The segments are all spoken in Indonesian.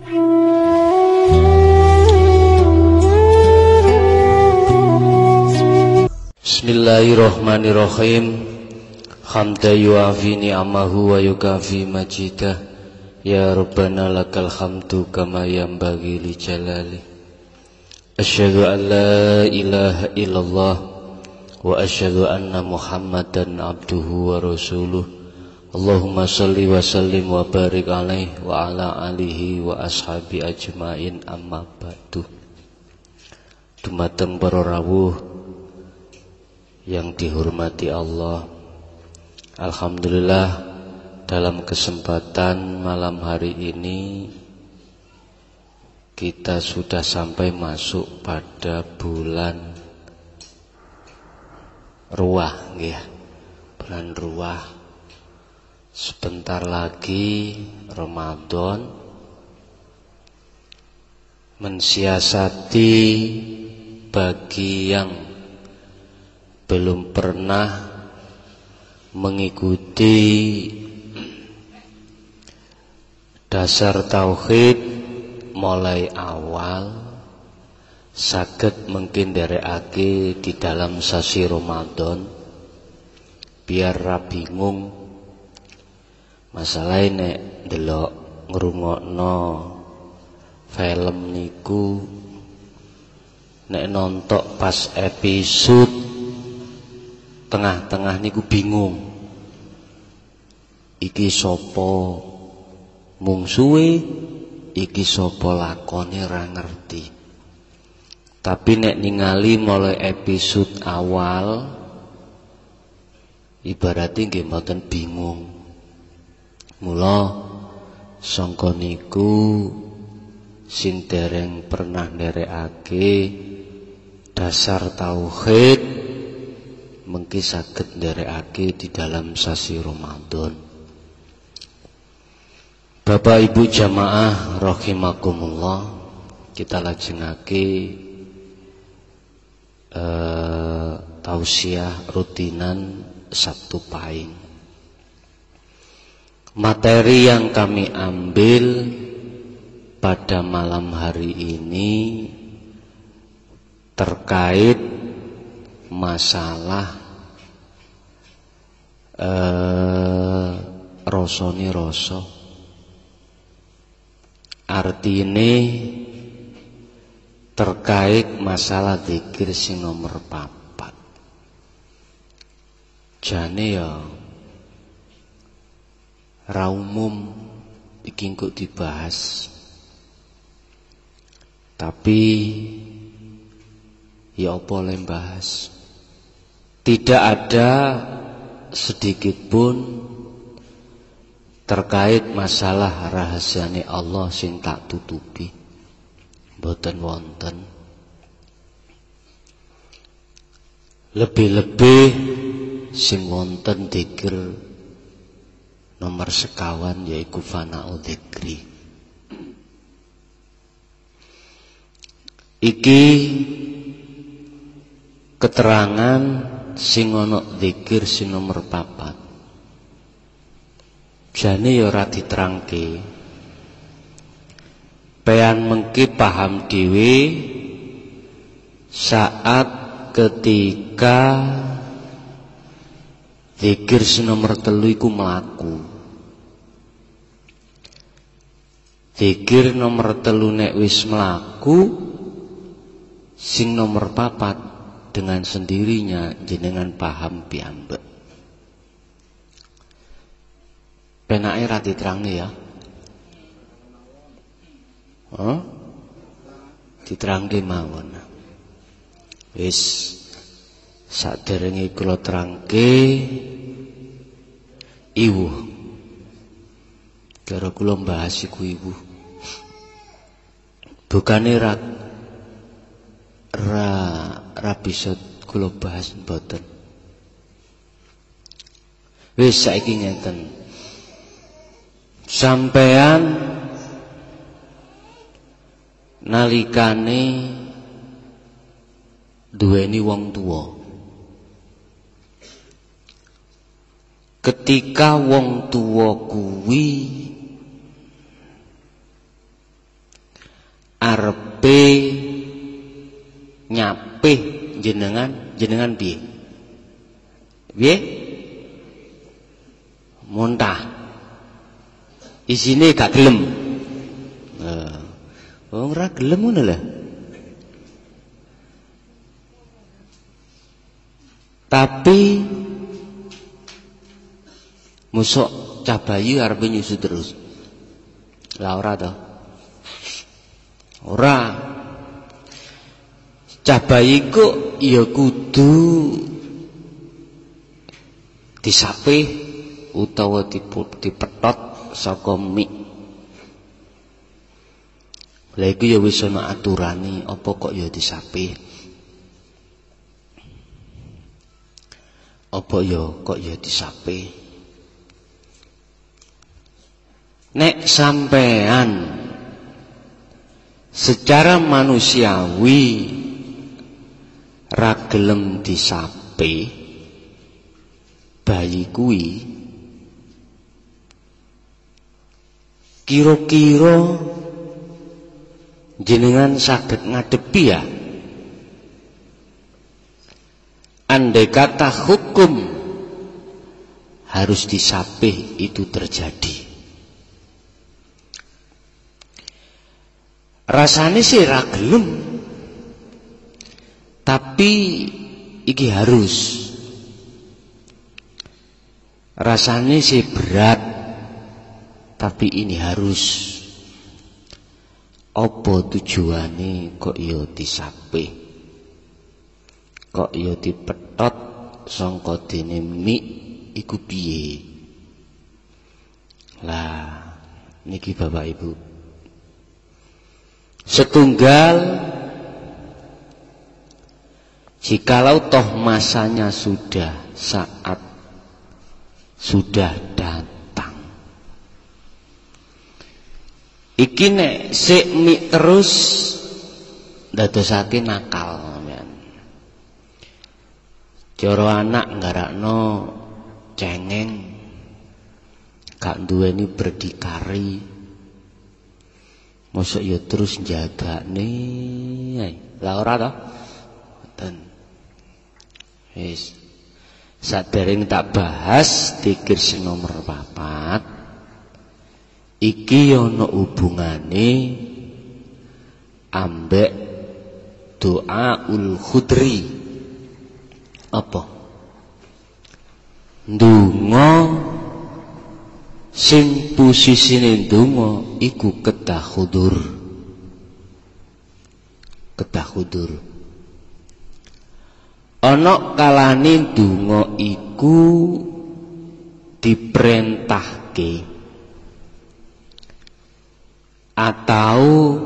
Bismillahirrahmanirrahim. Hamda yu'afi ni'amahu wa yukafi majidah. Ya Rabbana lakal hamdu kama yanbaghi li jalali. Asyhadu an la ilaha illallah wa asyhadu anna Muhammadan abduhu wa rasuluh. Allahumma shalli wa sallim wa barik alaihi wa ala alihi wa ashabi ajmain, amma ba'du. Dumateng para rawuh yang dihormati Allah, alhamdulillah dalam kesempatan malam hari ini kita sudah sampai masuk pada bulan Ruwah, ya. Bulan Ruwah. Sebentar lagi Ramadan. Mensiasati bagi yang belum pernah mengikuti dasar tauhid mulai awal, saged mungkin nderekake di dalam sasi Ramadan biar ra bingung. Masalahe nek ndelok ngrungokno film niku, nek nontok pas episode tengah-tengah niku bingung. Iki sapa mungsuhe, iki sapa lakone ra ngerti. Tapi nek ningali mulai episode awal ibaratnya nggih mboten bingung. Mula sangka niku sing dereng pernah nderekake dasar tauhid mengki saged nderekake di dalam sasi Ramadan. Bapak Ibu jamaah rahimakumullah, kita lajengake tausiah rutinan Sabtu Pahing. Materi yang kami ambil pada malam hari ini terkait masalah rasane rasa. Artine terkait masalah zikir sing nomor 4. Jane ya ra umum iki kok dibahas. Tapi ya apa le bahas. Tidak ada sedikit pun terkait masalah rahasiane Allah sing tak tutupi. Mboten wonten. Lebih-lebih sing wonten dzikir nomor sekawan yaiku fana'u dzikri. Iki keterangan sing ana dzikir sing nomor 4. Jane ya ora diterangke. Pean mengki paham dhewe saat ketika zikir sing nomor 3 iku mlaku. Zikir nomor 3 nek wis mlaku, sing nomor 4 dengan sendirinya jenengan paham piyambak. Penake ra diterangke ya. Diterangke mawon. Wis saderenge kula terangke iwuh. Karo kula bahas iku iwuh. Bukane ra bisa kula bahas mboten. Wis saiki ngeten. Sampean nalikane duweni wong tuwa. Ketika wong tuwa kuwi jenengan piye? Piye? Muntah. Isine gak gelem. Wong ora gelem ngono lho. Tapi mosok cah bayi arep nyusu terus. Lah ora to. Ora. Cah bayi kok ya kudu disapih utawa dipetot saka mik. Lah iku ya wis ana aturane, apa kok ya disapih? Apa ya kok ya disapih? Nek sampean secara manusiawi ra gelem disapih bayi kuwi, kira-kira jenengan saged ngadepi ya? Andai kata hukum harus disapih itu terjadi, rasane sih ra gelem, tapi iki harus. Rasane sih berat, tapi ini harus. Apa tujuane kok ya disapih, kok ya dipetot sangka dene mik iku piye? Lah niki Bapak Ibu, setunggal, jikalau toh masanya saat sudah datang, iki nek sik mik terus ndadosake nakal sampean. Cara anak nggarakno cengeng, gak duweni berdikari, mosok ya terus njagane ae. Lah ora to? Mboten. Wis sadèrèng tak bahas dikir sing nomor 4 iki ana hubungane ambek doaul khudri. Apa? Ndonga sing posisine ndonga iku kedah khudur. Kedah khudur. Ana kalane ndonga iku diperintahke atau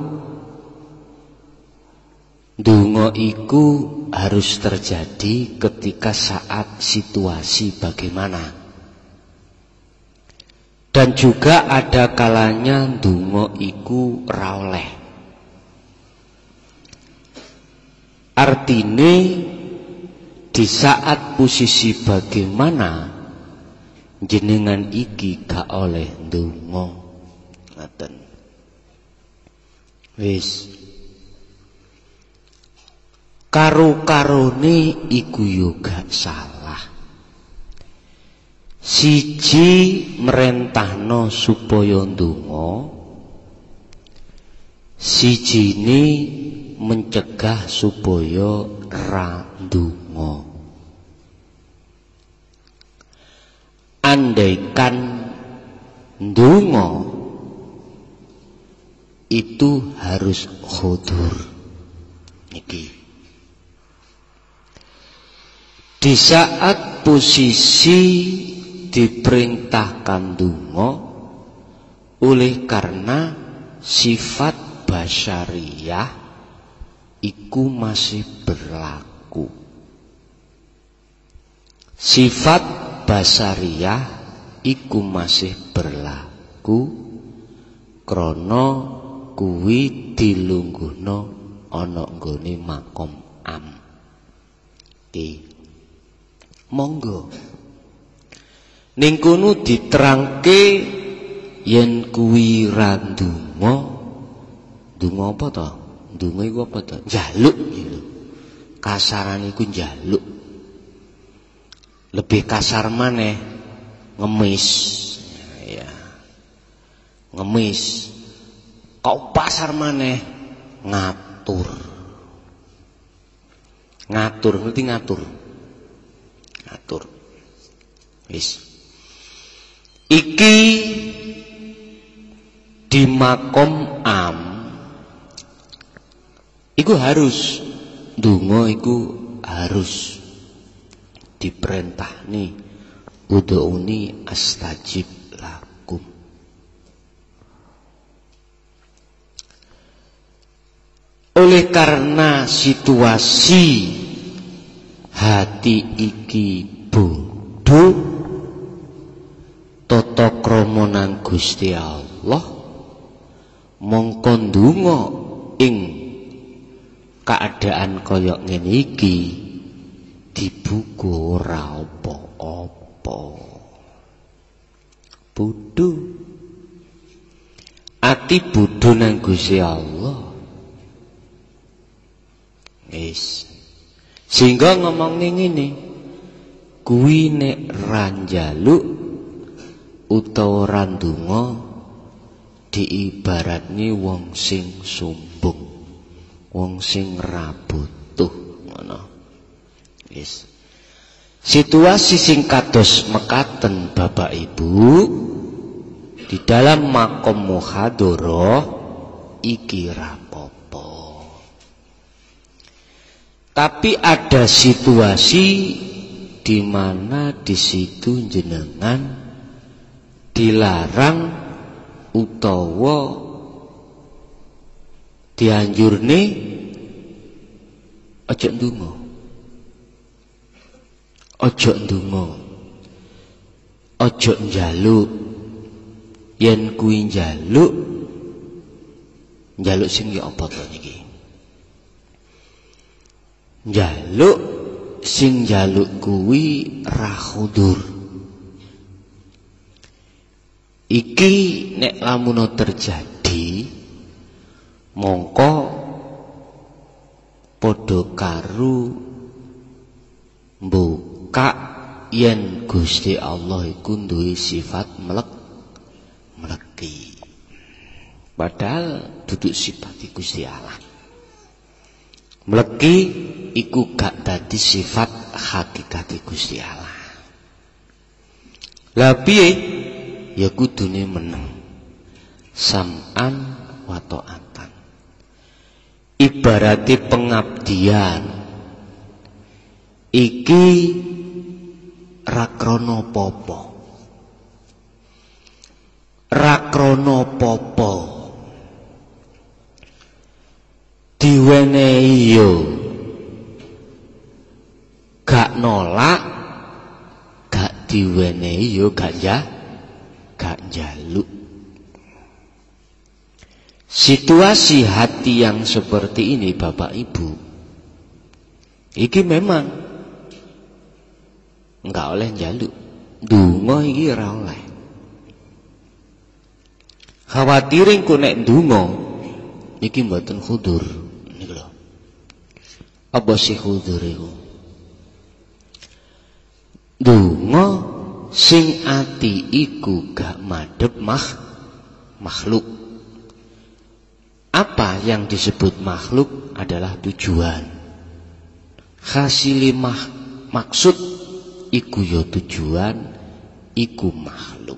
ndonga iku harus terjadi ketika saat situasi bagaimana. Dan juga ada kalanya ndonga iku ra oleh. Artine di saat posisi bagaimana jenengan iki gak oleh ndonga. Ngoten. Wis karo-karone iku yo gak salah. Siji merentahno supaya ndonga, sijine mencegah supaya ra ndonga. Andaikan ndonga itu harus khudur niki. Di saat posisi diperintahkan ndonga, oleh karena sifat basyariyah iku masih berlaku. Sifat basyariyah iku masih berlaku krana kuwi dilungguhna ana nggone makom am. Monggo ning kono diterangke yen kuwi ra ndonga. Ndonga apa to? Ndonga iku apa to? Njaluk iki lho. kasaran iku njaluk. Lebih kasar maneh ngemis. Ya. Ngemis. Kau pasar maneh ngatur. Ngatur, ngerti ngatur? Ngatur. Wis. Iki di makom am iku harus ndonga iku harus diperintah nih ud'uni astajib lakum. Oleh karena situasi hati iki bodoh tata krama nang Gusti Allah mongko ndonga ing keadaan kaya ngene iki dibuku ora apa-apa. Bodoh. Ati bodoh nang Gusti Allah. Wis. Sehingga ngomong ngene, kuwi nek ra njaluk utawa ra ndonga diibaratni wong sing sombong, wong sing ra butuh ngono. Wis. Situasi sing kados mekaten Bapak Ibu di dalam makom muhadharah iki ra apa-apa. Tapi ada situasi di mana di situ jenengan dilarang utawa dianjurne aja ndonga. Aja ndonga. Aja njaluk. Yen kuwi njaluk sing ya apa to niki? Njaluk sing njaluk kuwi ra khudur. Iki nek lamun terjadi mongko padha karo mbuka yen Gusti Allah iku duwe sifat meleki. Padahal duduk sifat Gusti Allah. Meleki iku gak dadi sifat hakikat Gusti Allah. Lah piye? Ya kudune meneng. Sam'an wa ta'atan. Ibarate pengabdian. Iki ra krana apa-apa. Ra krana apa-apa. Diwenehi yo gak nolak, gak diwenehi yo gak njaluk. Situasi hati yang seperti ini Bapak Ibu, iki memang enggak oleh njaluk. Ndonga iki ora oleh. Khawatirin ku nek ndonga iki mboten khudur. Niku lho. Apa sih khudur iku? Ndonga sing ati iku gak madhep makhluk. Apa yang disebut makhluk adalah tujuan. Hasili maksud iku ya tujuan, iku makhluk.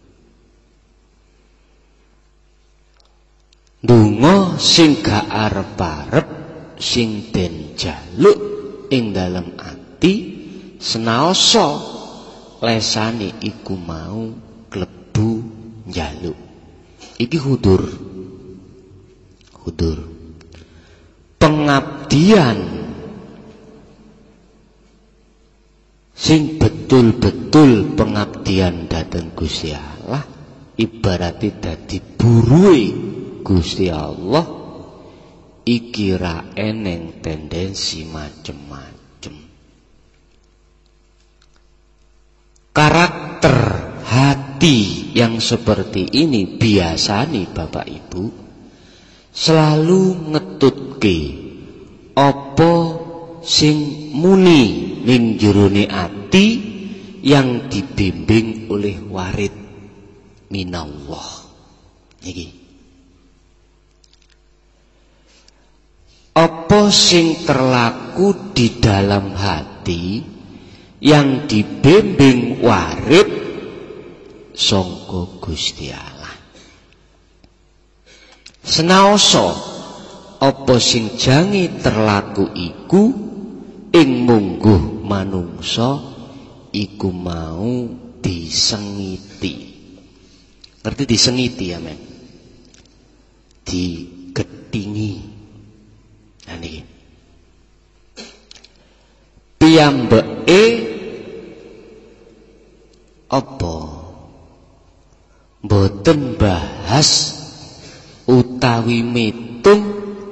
Ndonga sing gak arep-arep sing den jaluk ing dalem ati senaosa lesane iku mau klebu njaluk. Iki khudur. Pengabdian sing betul-betul pengabdian dhateng Gusti Allah ibarate dadi buruhe Gusti Allah iki ra eneng tendensi macem-macem. Karakter hati yang seperti ini biasanya Bapak Ibu selalu ngetutke apa sing muni ning jerone ati yang dibimbing oleh warid minallah. Niki. Apa sing terlaku di dalam hati yang dibimbing warid sangka Gusti Allah. Senaosa apa sing jange terlaku iku ing mungguh manungsa iku mau disengiti. Ngerti disengiti ya men? Digetingi. Nah niki. Piyambake apa? Mboten bahas utawi mitung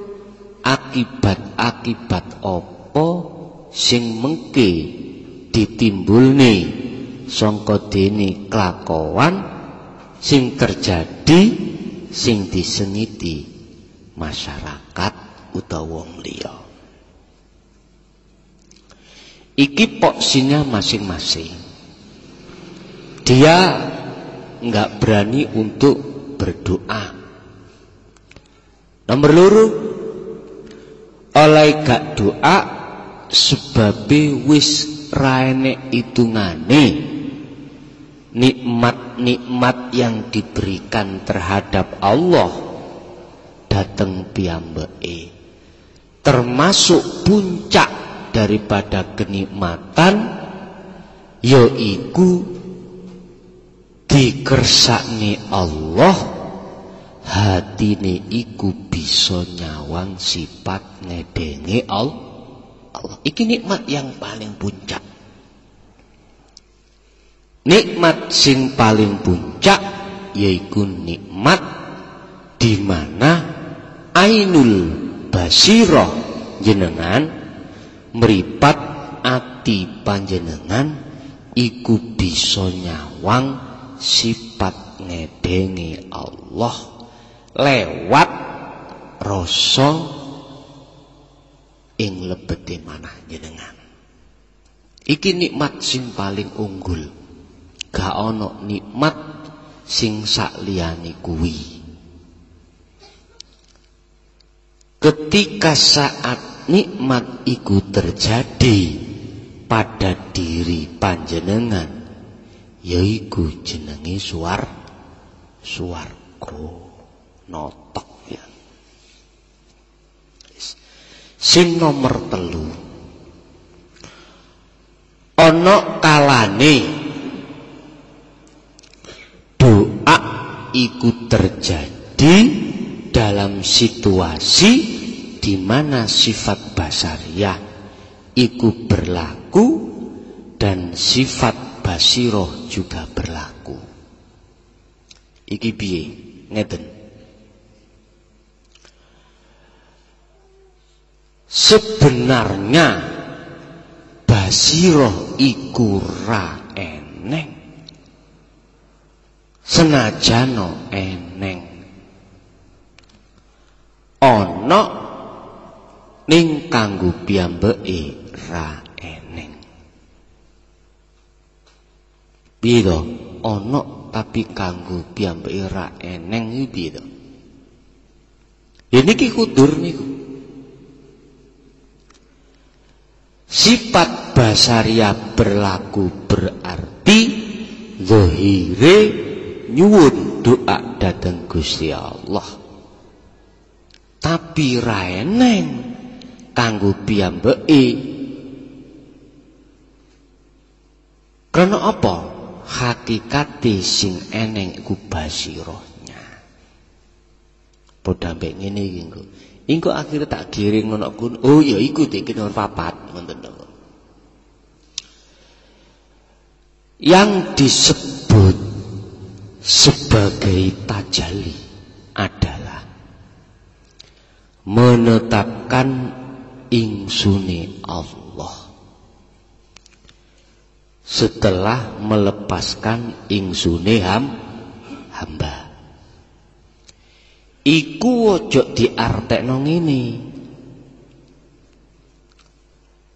akibat-akibat apa sing mengke ditimbulne sangka dene kelakuan sing terjadi sing disengiti masyarakat utawa wong liya. Iki poksinya masing-masing. Dia enggak berani untuk berdoa. Nomor loro, oleh gak doa sebabe wis ra enek hitungane nikmat-nikmat yang diberikan terhadap Allah dateng piyambake. Termasuk puncak daripada kenikmatan yaiku dikersakne Allah, hatine iku bisa nyawang sifat ngedenge Allah. Iki nikmat yang paling puncak. Nikmat sing paling puncak yaiku nikmat di mana ainul basirah jenengan meripat ati panjenengan iku bisa nyawang sifat ngedenge Allah lewat rasa ing lebete manah jenengan. Iki nikmat sing paling unggul. Gak ana nikmat sing sakliyane kuwi. Ketika saat nikmat iku terjadi pada diri panjenengan yaiku jenenge swarga notok ya. Sing nomor 3 ana kalane doa iku terjadi dalam situasi di mana sifat basariyah iku berlaku dan sifat basiroh juga berlaku. Iki piye? Ngeten. Sebenarnya basiroh iku ra eneng. Senajano eneng. Ana ning kanggo piyambake ra eneng. Piye to? Ana tapi kanggo piyambake ra eneng iki piye to? Ya niki kudur niku. Sifat basariah berlaku berarti zahire nyuwun doa dhateng Gusti Allah. Tapi ra eneng kanggo piyambake. Karena apa? Hakikate sing eneng iku basirohnya. Padha mbek ngene iki engko. Engko akhire tak giring ngono kun. Oh ya iku iki nomor 4 ngoten to. Yang disebut sebagai tajalli adalah menetapkan insune Allah setelah melepaskan insune hamba. Iku ojo diartekno ngene.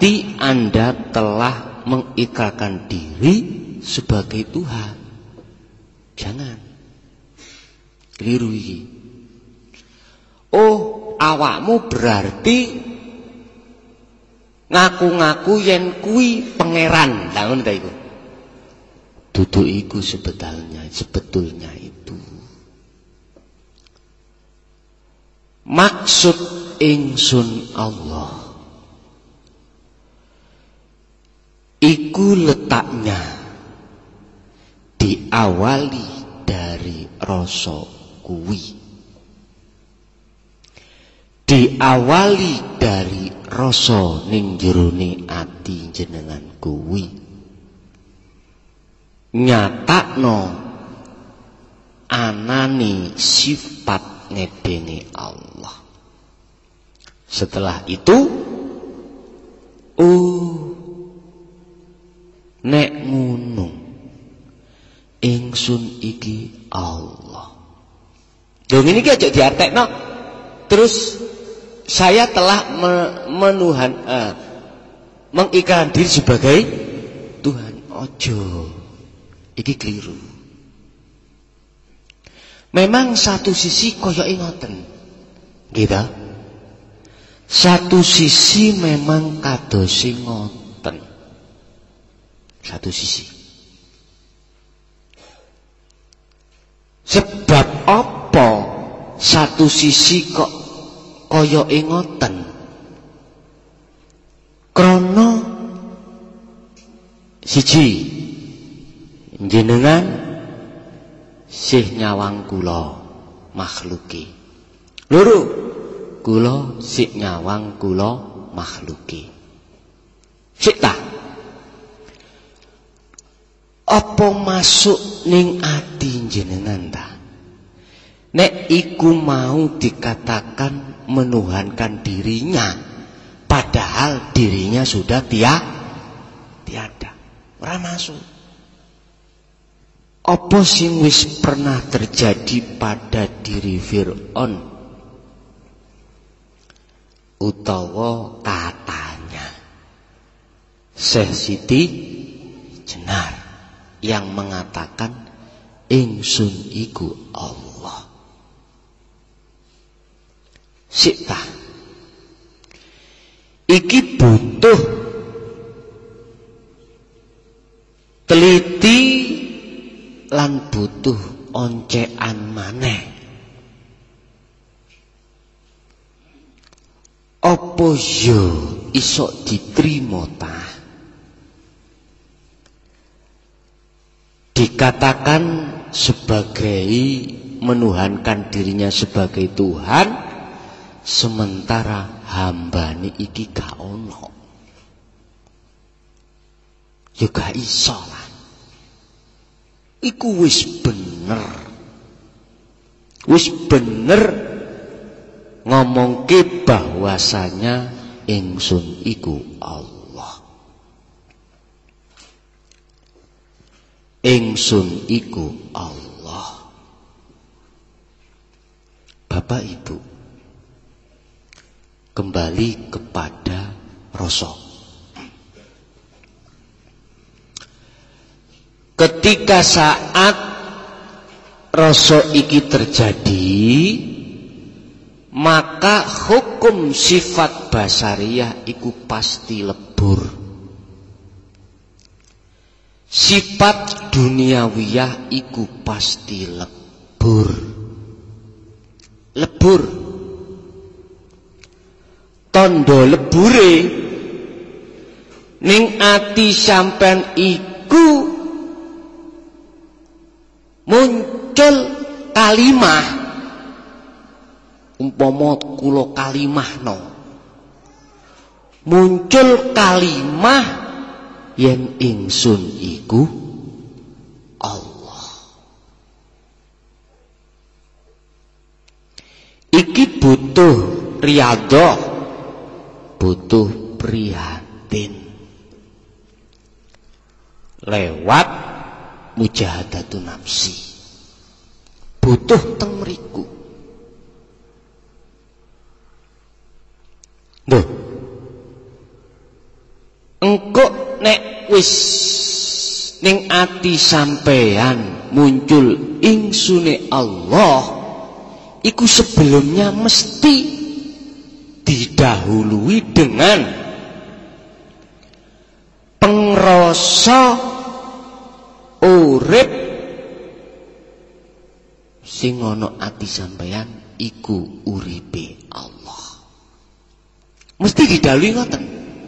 berarti Anda telah mengikrarkan diri sebagai Tuhan. Jangan keliru iki. Oh, awakmu berarti ngaku-ngaku yen kuwi pangeran. Lah ngono ta iku. Dudu iku sebetulnya itu. Maksud ingsun Allah iku letaknya diawali dari rasa kuwi, diawali dari rasa ning jerone ati jenengan kuwi, nyatakno anane sifat ngedene Allah. Setelah itu nek ngono ingsun iki Allah. Dong ini aja diartekno. Terus saya telah mengikrarkan diri sebagai Tuhan. Ojo, iki keliru. Memang satu sisi koyoke ngoten, gitu. Satu sisi memang kadosi ngoten. Satu sisi. Sebab apa satu sisi kok koyoke ngoten? Krana siji jenengan sih nyawang kula makhluke. Loro, kula sik nyawang kula makhluke. Sik ta? Apa masuk ning ati jenengan ta? Nek iku mau dikatakan menuhankan dirinya, padahal dirinya sudah tiada. Ora masuk. Apa sing wis pernah terjadi pada diri Fir'aun? Utawa katanya Syekh Siti Jenar yang mengatakan ingsun iku Allah. Sik ta? Iki butuh teliti lan butuh oncekan maneh. Apa yo iso diterima ta? Dikatakan sebagai menuhankan dirinya sebagai Tuhan, sementara hambane iki gak ono. Yo gak iso lah. Iku wis bener ngomongke bahwasanya ingsun iku Allah. Ingsun iku Allah. Bapak Ibu, kembali kepada rasa. Ketika saat rasa iki terjadi, maka hukum sifat basariyah iku pasti lebur. Sifat duniawiyah iku pasti lebur. Lebur. Tondo lebure ning ati sampean iku muncul kalimah, umpama kula kalimahno, muncul kalimah yen ingsun iku Allah. Iki butuh riyadhah, butuh prihatin lewat mujahadatun nafsi, butuh teng mriku. Duh, wis ning ati sampean muncul insune Allah, iku sebelumnya mesti didahului dengan pengrasa urip sing ana ati sampean iku uripe Allah. Mesti didahului ngoten.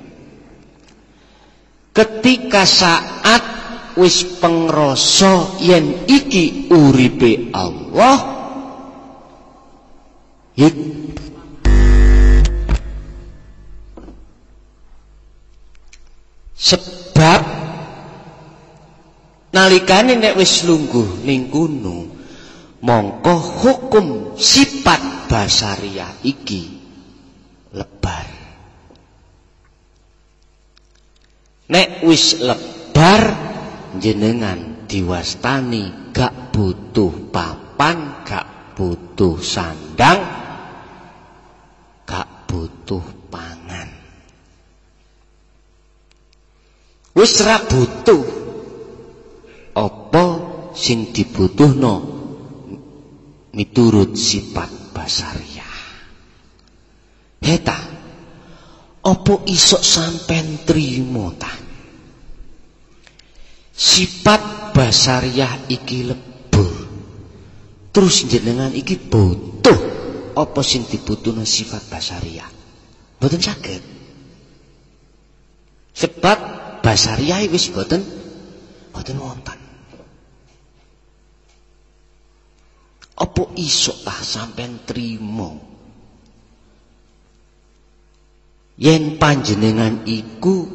Ketika saat wis pengrasa yen iki uripe Allah, sebab nalikane nek wis lungguh ning kono, mongko hukum sifat basariah iki lebar. Nek wis lebar, jenengan diwastani gak butuh papan, gak butuh sandang, gak butuh pangan. Wis ra butuh apa sing dibutuhno miturut sifat basariah. Heta apa isok sampean trimo ta? Sifat basariah iki lebur, terus jenengan iki butuh apa sing dibutuhna sifat basariah? Mboten saged. Sebab basariah wis mboten wonten. Apa iso tah sampean trimo yen panjenengan iku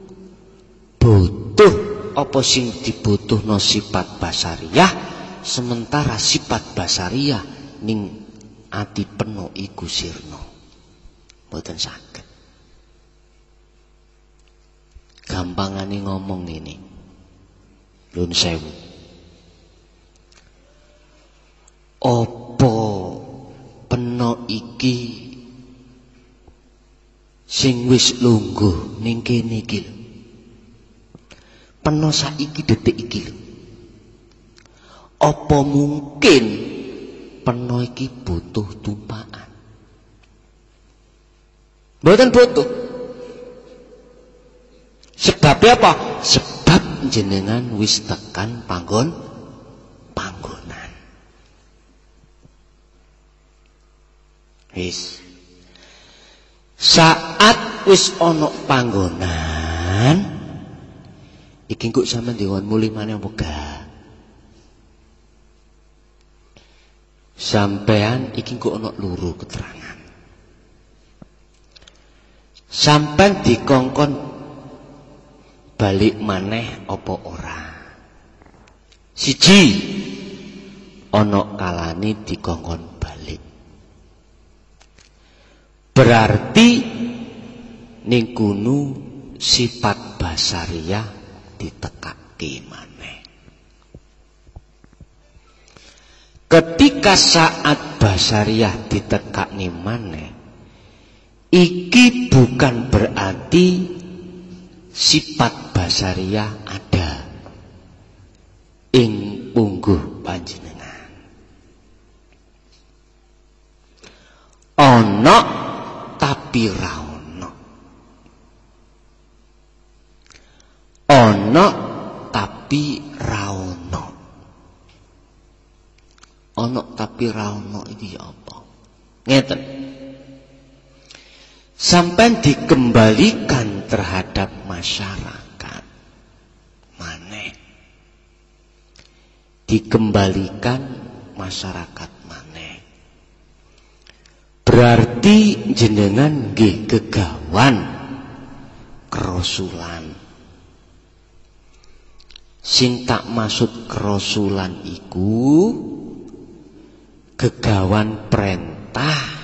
butuh apa sing dibutuhno sifat basariah, sementara sifat basariah ning ati penuh iku sirna? Mboten saged. Gampangane ngomong ini, Nun sewu. Apa penuh iki sing wis lungguh ning kene iki? Peno saiki detik iki lho. Apa mungkin peno iki butuh tumpakan? Mboten butuh. Sebabnya apa? Sebab jenengan wis tekan panggonan. Wis. Saat wis ana panggonan, iki kok sampean diwon mulih maneh apa gak? Sampean iki kok ana loro keterangan. Sampean dikongkon balik maneh apa ora? Siji, ana kalane dikongkon balik. Berarti ning kono sifat basariah ditekake maneh. Ketika saat basariah ditekake maneh, iki bukan berarti sifat basariah ada ing pungguh panjenengan. Ana tapi ra ono. Ana tapi ra ono. Ana tapi ra ono iki apa? Ngeten. Sampai dikembalikan terhadap masyarakat maneh. Dikembalikan masyarakat maneh. Berarti jenengan nggih kegawan kerasulan. Sing tak maksud kerasulan iku kegawan perintah.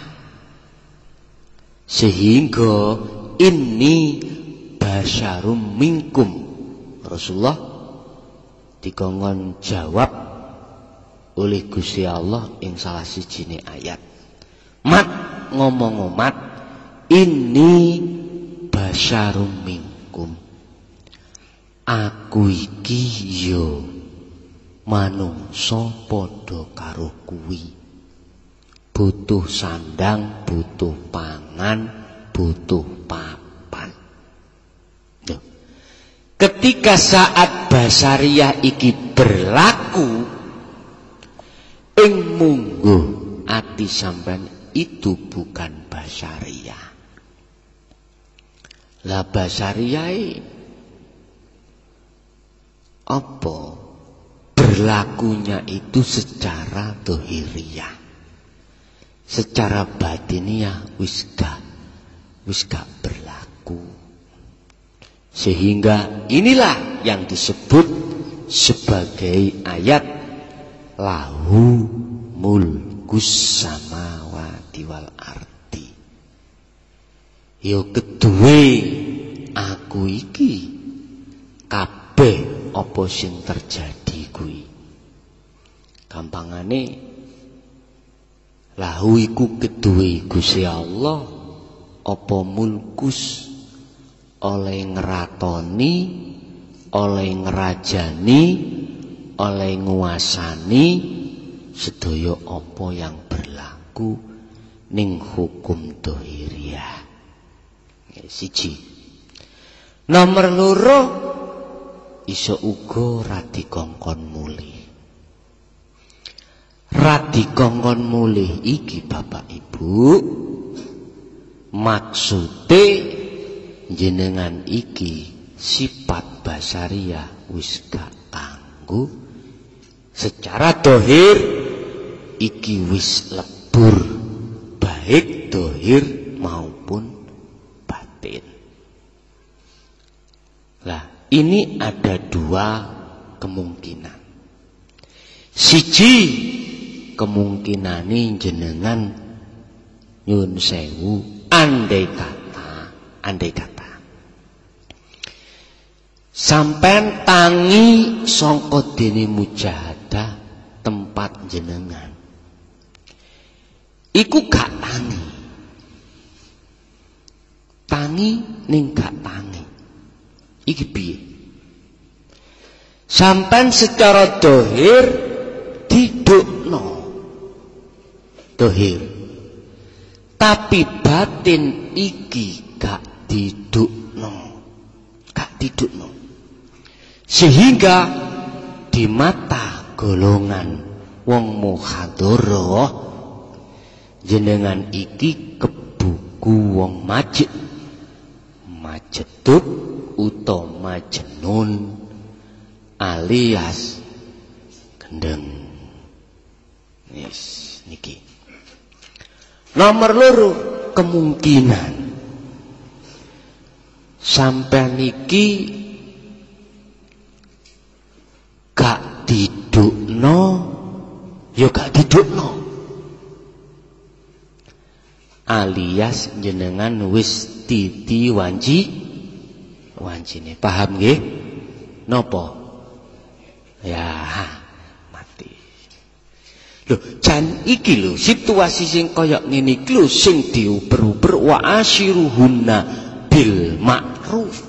Sehingga ini basyarum minkum. Rasulullah dikongkon jawab oleh Gusti Allah ing salah sijine ayat. Mat ngomong mat, ini basyarum minkum. aku iki yo manungsa padha karo kuwi. Butuh sandang, butuh pangan, butuh papan. Loh. Ketika saat basariah iki berlaku, ing mungguh ati sampean itu bukan basariah. Lah basariah apa? Berlakunya itu secara dohiriyah. Secara batiniah wis gak berlaku. Sehingga inilah yang disebut sebagai ayat lahu mulkus samawati wal ardi. Yo keduwe aku iki kabeh apa sing terjadi kuwi. Gampangane lahu iku keduwe Gusti Allah apa mulkus oleh ngeratoni, oleh ngerajani, oleh nguasani sedaya apa yang berlaku ning hukum dohiriyah. Siji. Nomor loro iso uga radi kongkon mulih. Radi kongkon mulih iki Bapak Ibu maksude jenengan iki sifat basariah wis gak kanggo secara dohir iki wis lebur baik dohir maupun batin. Lah ini ada dua kemungkinan. Siji kemungkinane jenengan nyun sewu andai kata sampean tangi sangka dene mujahadah tempat jenengan iku gak tangi ning gak tangi iki piye? Sampean secara dohir didukno dohir, tapi batin iki gak didukno, sehingga di mata golongan wong muhadharah jenengan iki kebuku wong majedub utawa majnun alias gendeng. Yes, niki. Nomor loro kemungkinan sampean niki gak didukno ya gak didukno alias jenengan wis titi wancine. Paham nggih? Napa? Ya mati. Loh, jan iki lho situasi sing kaya ngene iki lho sing diuber-uber wa asyiruhunna bil ma'ruf.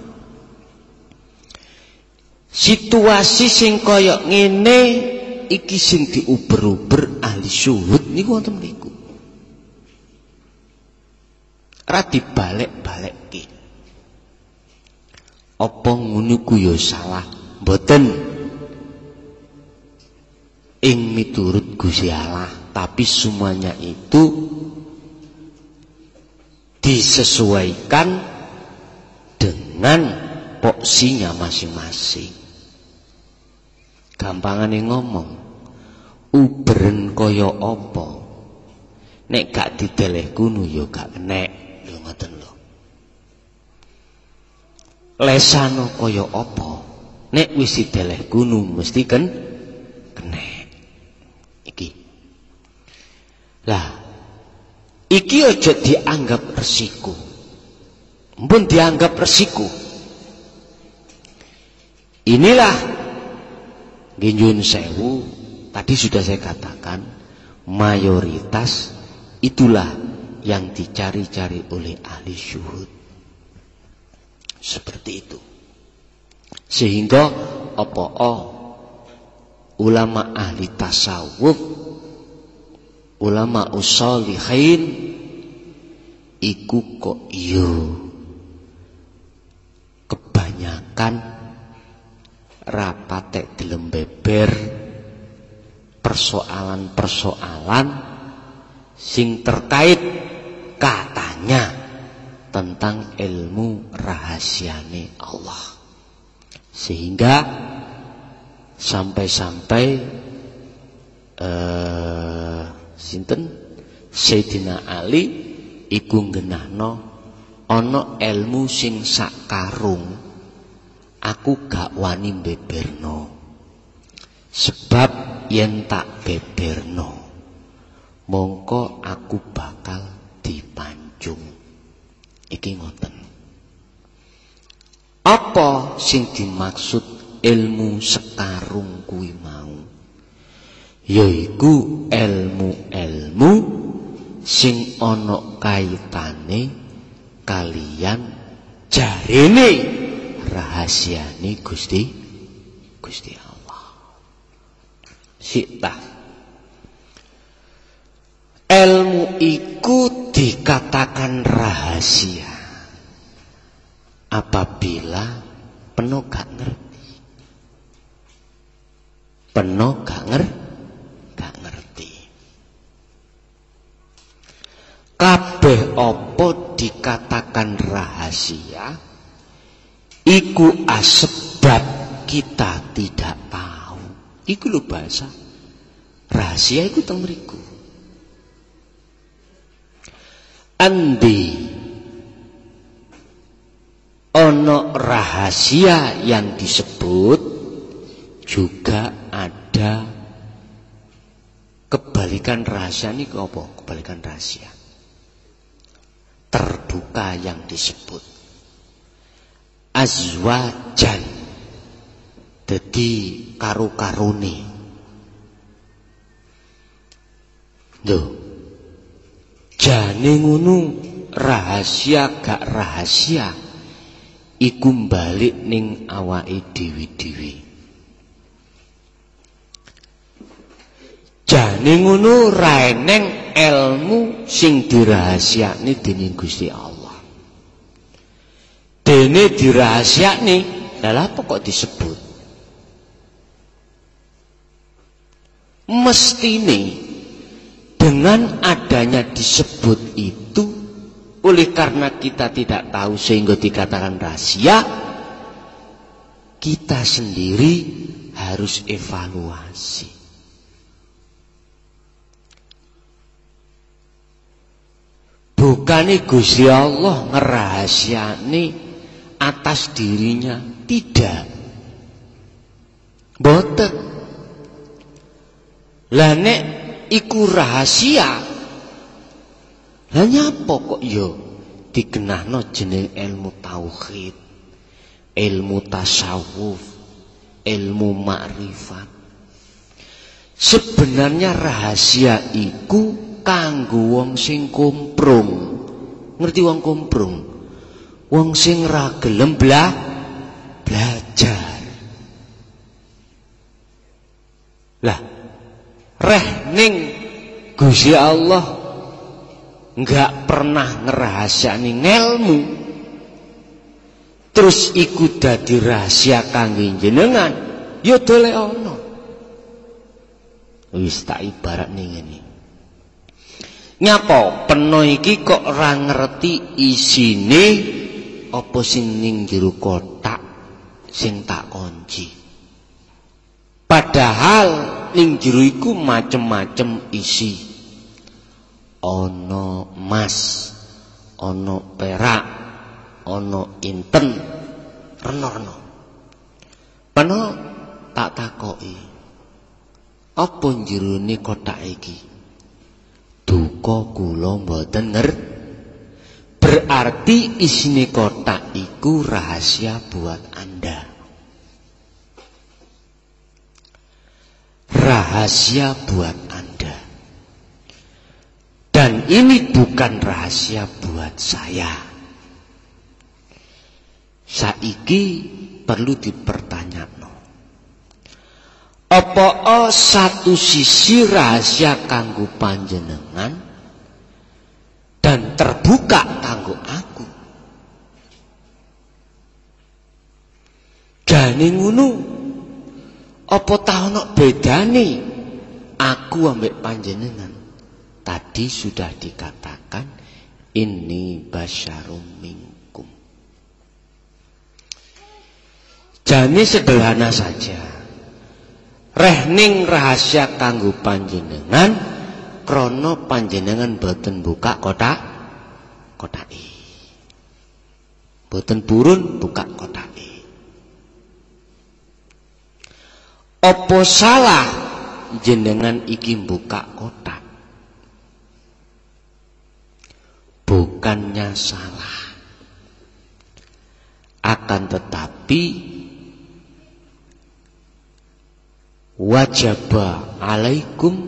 Situasi sing kaya ngene iki sing diuber-uber ahli syuhud niku wonten mriku. Ora dibalik-balikke. Apa ngono ku ya salah? Mboten. Ing miturut Gusti Allah, tapi semuanya itu disesuaikan dengan porsinya masing-masing. Gampangane ngomong, uberen kaya apa? Nek gak dideleh kuno ya gak kenek, lho ngoten lho. Lesano kaya apa? Nek wis dideleh kuno mesti kenek. Iki. Lah, iki aja dianggap resiko. Mpun dianggap resiko. Inilah Ginjun sewu, tadi sudah saya katakan, mayoritas itulah yang dicari-cari oleh ahli syuhud. Seperti itu. Sehingga ulama ahli tasawuf, ulama usholihin iku kok kebanyakan rapatek gelem beber persoalan-persoalan sing terkait katanya tentang ilmu rahasiane Allah. Sehingga sampai-sampai Sayyidina Ali iku ngenahno ana ilmu sing sak karung aku gak wani beberno, sebab yen tak beberno mongko aku bakal dipancung. Iki ngoten. Apa sing dimaksud ilmu sekarung kuwi mau? Yaiku ilmu-ilmu sing ana kaitane kalian jarene rahasiane Gusti Allah. Sita. Ilmu iku dikatakan rahasia apabila penuh gak ngerti. Penuh gak ngerti. Kabeh apa dikatakan rahasia iku asbab kita tidak tahu. Iku lho bahasa rahasia iku teng mriku. Andi ono rahasia yang disebut juga ada kebalikan rahasia. Ini apa? Kebalikan rahasia terbuka yang disebut azwajan, jadi karu-karune. Loh, jane ngono rahasia gak rahasia iku balik ning awake dhewe-dhewe. Jane ngono ra eneng ilmu sing dirahasiakne dening Gusti Allah. Dene dirahasiakne, lha apa kok disebut? Mestine dengan adanya disebut itu, oleh karena kita tidak tahu sehingga dikatakan rahasia, kita sendiri harus evaluasi. Bukannya Gusti Allah ngerahasiani atas dirinya, tidak. Boten. Lah nek iku rahasia, lah nyapa kok yo dikenahno jeneng ilmu tauhid, ilmu tasawuf, ilmu makrifat. Sebenarnya rahasia iku kanggo wong sing kumprung. Ngerti wong kumprung? Wong sing ra gelem belajar. Lah, reh ning Gusti Allah enggak pernah ngerahasiani ilmu, terus iku dadi rahasia kangge jenengan, ya dole ana. Wis tak ibarat ning ngene. Nyapa peno iki kok ora ngerti isine apa sing ning jero kotak sing tak kunci. Padahal ning jero iku macem-macem isi. Ana emas, ana perak, ana inten, rena-rena. Peno tak takoki. Apa jerone kotak iki? Duka kula mboten ngerti. Berarti isine kotak iku rahasia buat Anda. Rahasia buat Anda. Dan ini bukan rahasia buat saya. Saiki perlu dipertanyakan. Apa satu sisi rahasia kanggo panjenengan dan terbuka kanggo aku. Jane ngono apa ta ono bedane aku ambek panjenengan? Tadi sudah dikatakan ini basyarum minkum. Jane sederhana saja. Rehning rahasia kanggo panjenengan krana panjenengan boten buka kotake. Boten purun buka kotake. Apa salah jenengan iki buka kotak? Bukannya salah. Akan tetapi wajaba alaikum,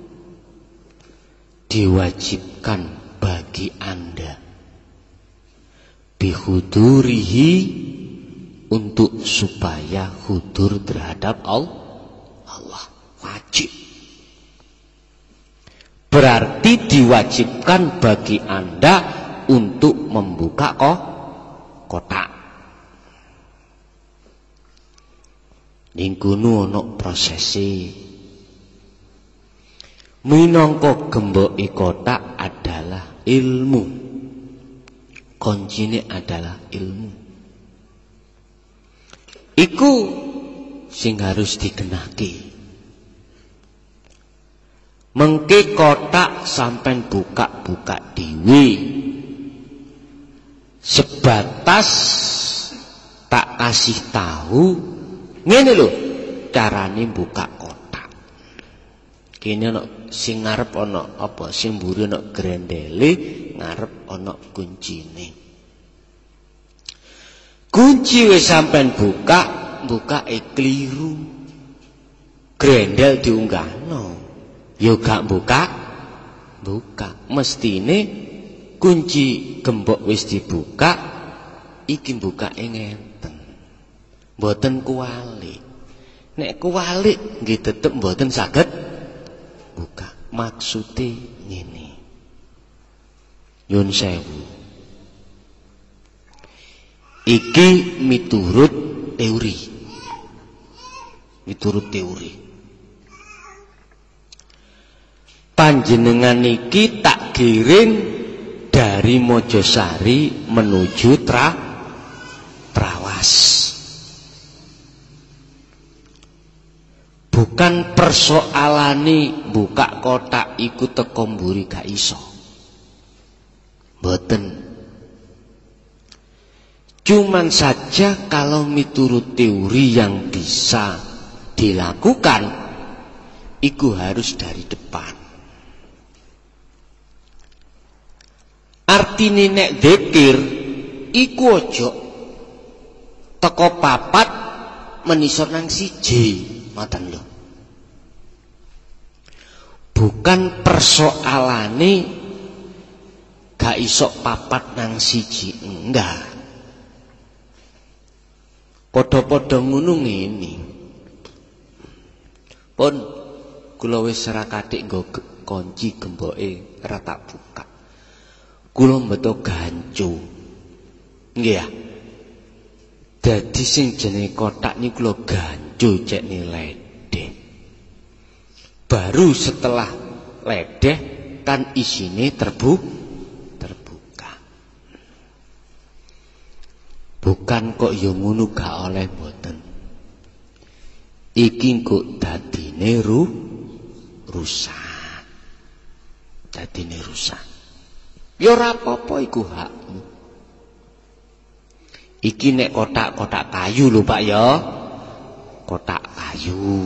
diwajibkan bagi Anda bihudurihi, untuk supaya hudur terhadap Allah. Wajib. Berarti diwajibkan bagi Anda untuk membuka kotak. Ning kono ana prosesi. Minangka gemboke kotak adalah ilmu. Kuncine adalah ilmu. Iku sing harus dikenaki. Mengke kotak sampean buka-buka dhewe. Sebatas tak kasih tahu ngene lho carane buka kotak. Kene ana sing ngarep ana apa, sing mburi ana grendele, ngarep ana kuncine. Kunci wis sampean buka kliru. Grendel diunggahno. Ya gak buka. Mestine kunci gembok wis dibuka, iki bukake ngenten. Mboten kuwalik. Nek kuwalik nggih tetep mboten saged buka. Maksude ngene. Nyun sewu. Iki miturut teori. Panjenengan iki tak giring dari Mojosari menuju Trawas. Bukan persoalane buka kotak iku teko mburi gak iso. Mboten. Cuman saja kalau miturut teori yang bisa dilakukan, iku harus dari depan. Artine nek dzikir iku ojo teko papat menisor nang siji. Ngoten lho. Bukan persoalane gak iso papat nang siji, enggak. Padha-padha ngono ngene. Pun kula wis serakatik nggo kunci gemboke ora tak buka. Kula mbeto gancu. Nggih ya. Dadi sing jenenge kotak niku kula gancu cek ledeh. Baru setelah ledeh kan isine terbuka. Bukan kok ya ngono gak oleh mboten. Iki kok dadine rusak. Dadine rusak. Ya ora apa-apa iku hakmu. Iki nek kotak-kotak kayu lho Pak ya. Kotak kayu.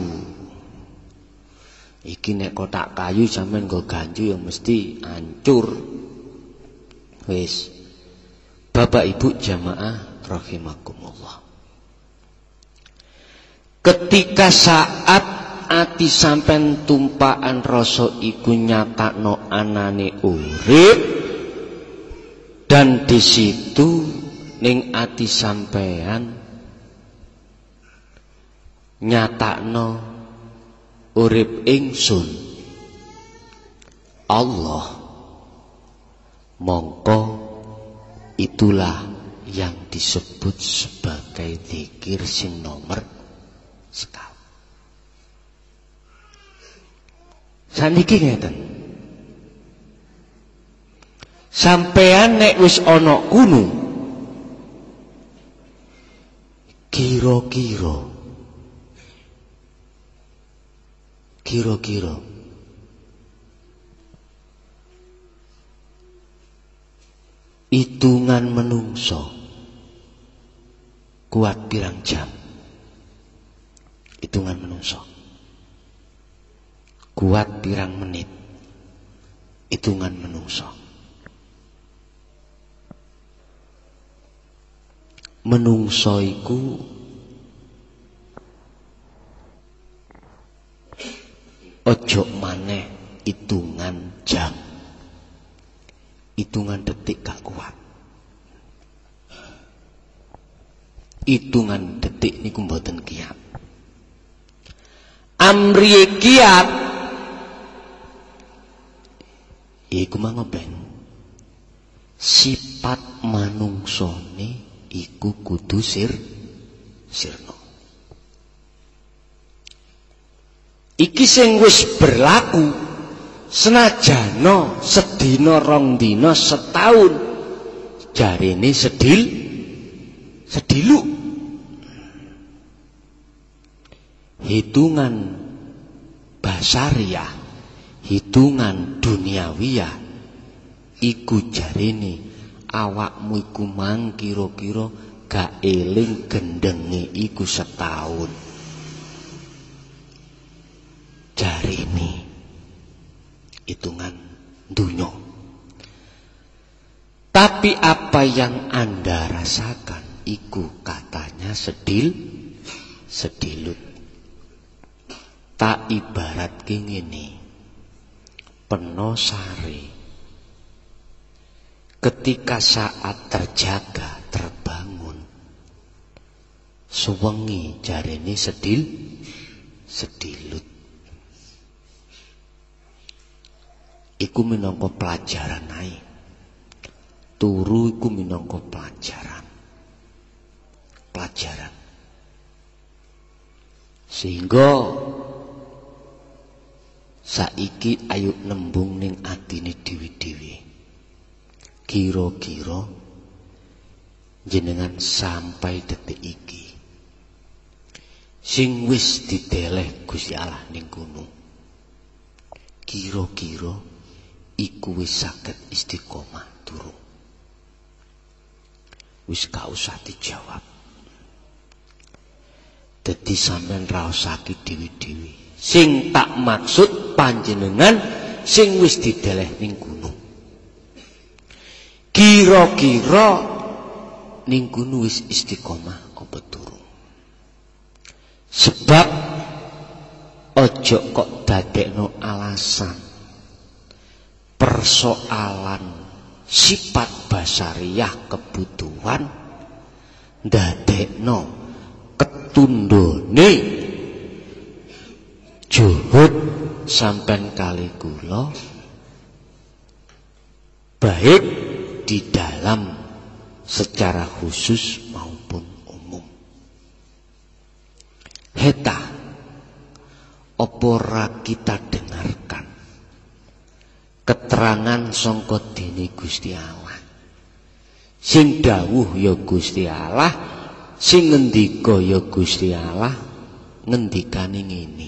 Iki nek kotak kayu sampean nggo ganju ya mesti hancur. Wis. Bapak Ibu jamaah rahimakumullah. Ketika saat ati sampean tumpakan rasa iku nyatakno anane urip, dan di situ ning ati sampean nyatakno urip ingsun Allah, mongko itulah yang disebut sebagai zikir sing nomor sekawan. Saniki ngeten. Sampeyan nek wis ana kuno, kira-kira hitungan menungso kuat pirang jam? Hitungan menungso kuat pirang menit? Hitungan menungso. Menungso iku ojo maneh hitungan jam, hitungan detik gak kuat. Hitungan detik niku mboten kiat. Amriye kiat iku mangoben sifat manungsone iku kudu sirna. Iki sing wis berlaku senajana sedina rong dina setahun jarene sedilu. Hitungan basariah, hitungan duniawiyah iku jarene awakmu iku mang kira-kira gak eling gendenge iku setahun. Jarene hitungan dunya. Tapi apa yang Anda rasakan iku katanya sedilut. Tak ibarat ngene. Penosare ketika saat terjaga terbangun sewengi jarene sedilut. Iku minangka pelajaran ae. Turu iku minangka pelajaran. Sehingga saiki ayo nembung ning atine dhewe-dhewe. Kira-kira jenengan sampai detik iki sing wis dideleh Gusti Allah ning kono, kira-kira iku wis saged istiqomah durung? Wis gak usah dijawab. Dadi sampean ra usah dhewe-dhewe. Sing tak maksud panjenengan sing wis dideleh ning kono. Kira-kira ning kono wis istiqomah apa durung? Sebab ojo kok dadekno alasan persoalan sifat basariah kebutuhan dadekno ketundone juhud sampean kali kula baik di dalam secara khusus maupun umum. Heta apa ora kita dengarkan keterangan sangka dene Gusti Allah. Sing dawuh ya Gusti Allah, sing ngendika ya Gusti Allah, ngendikane ngene.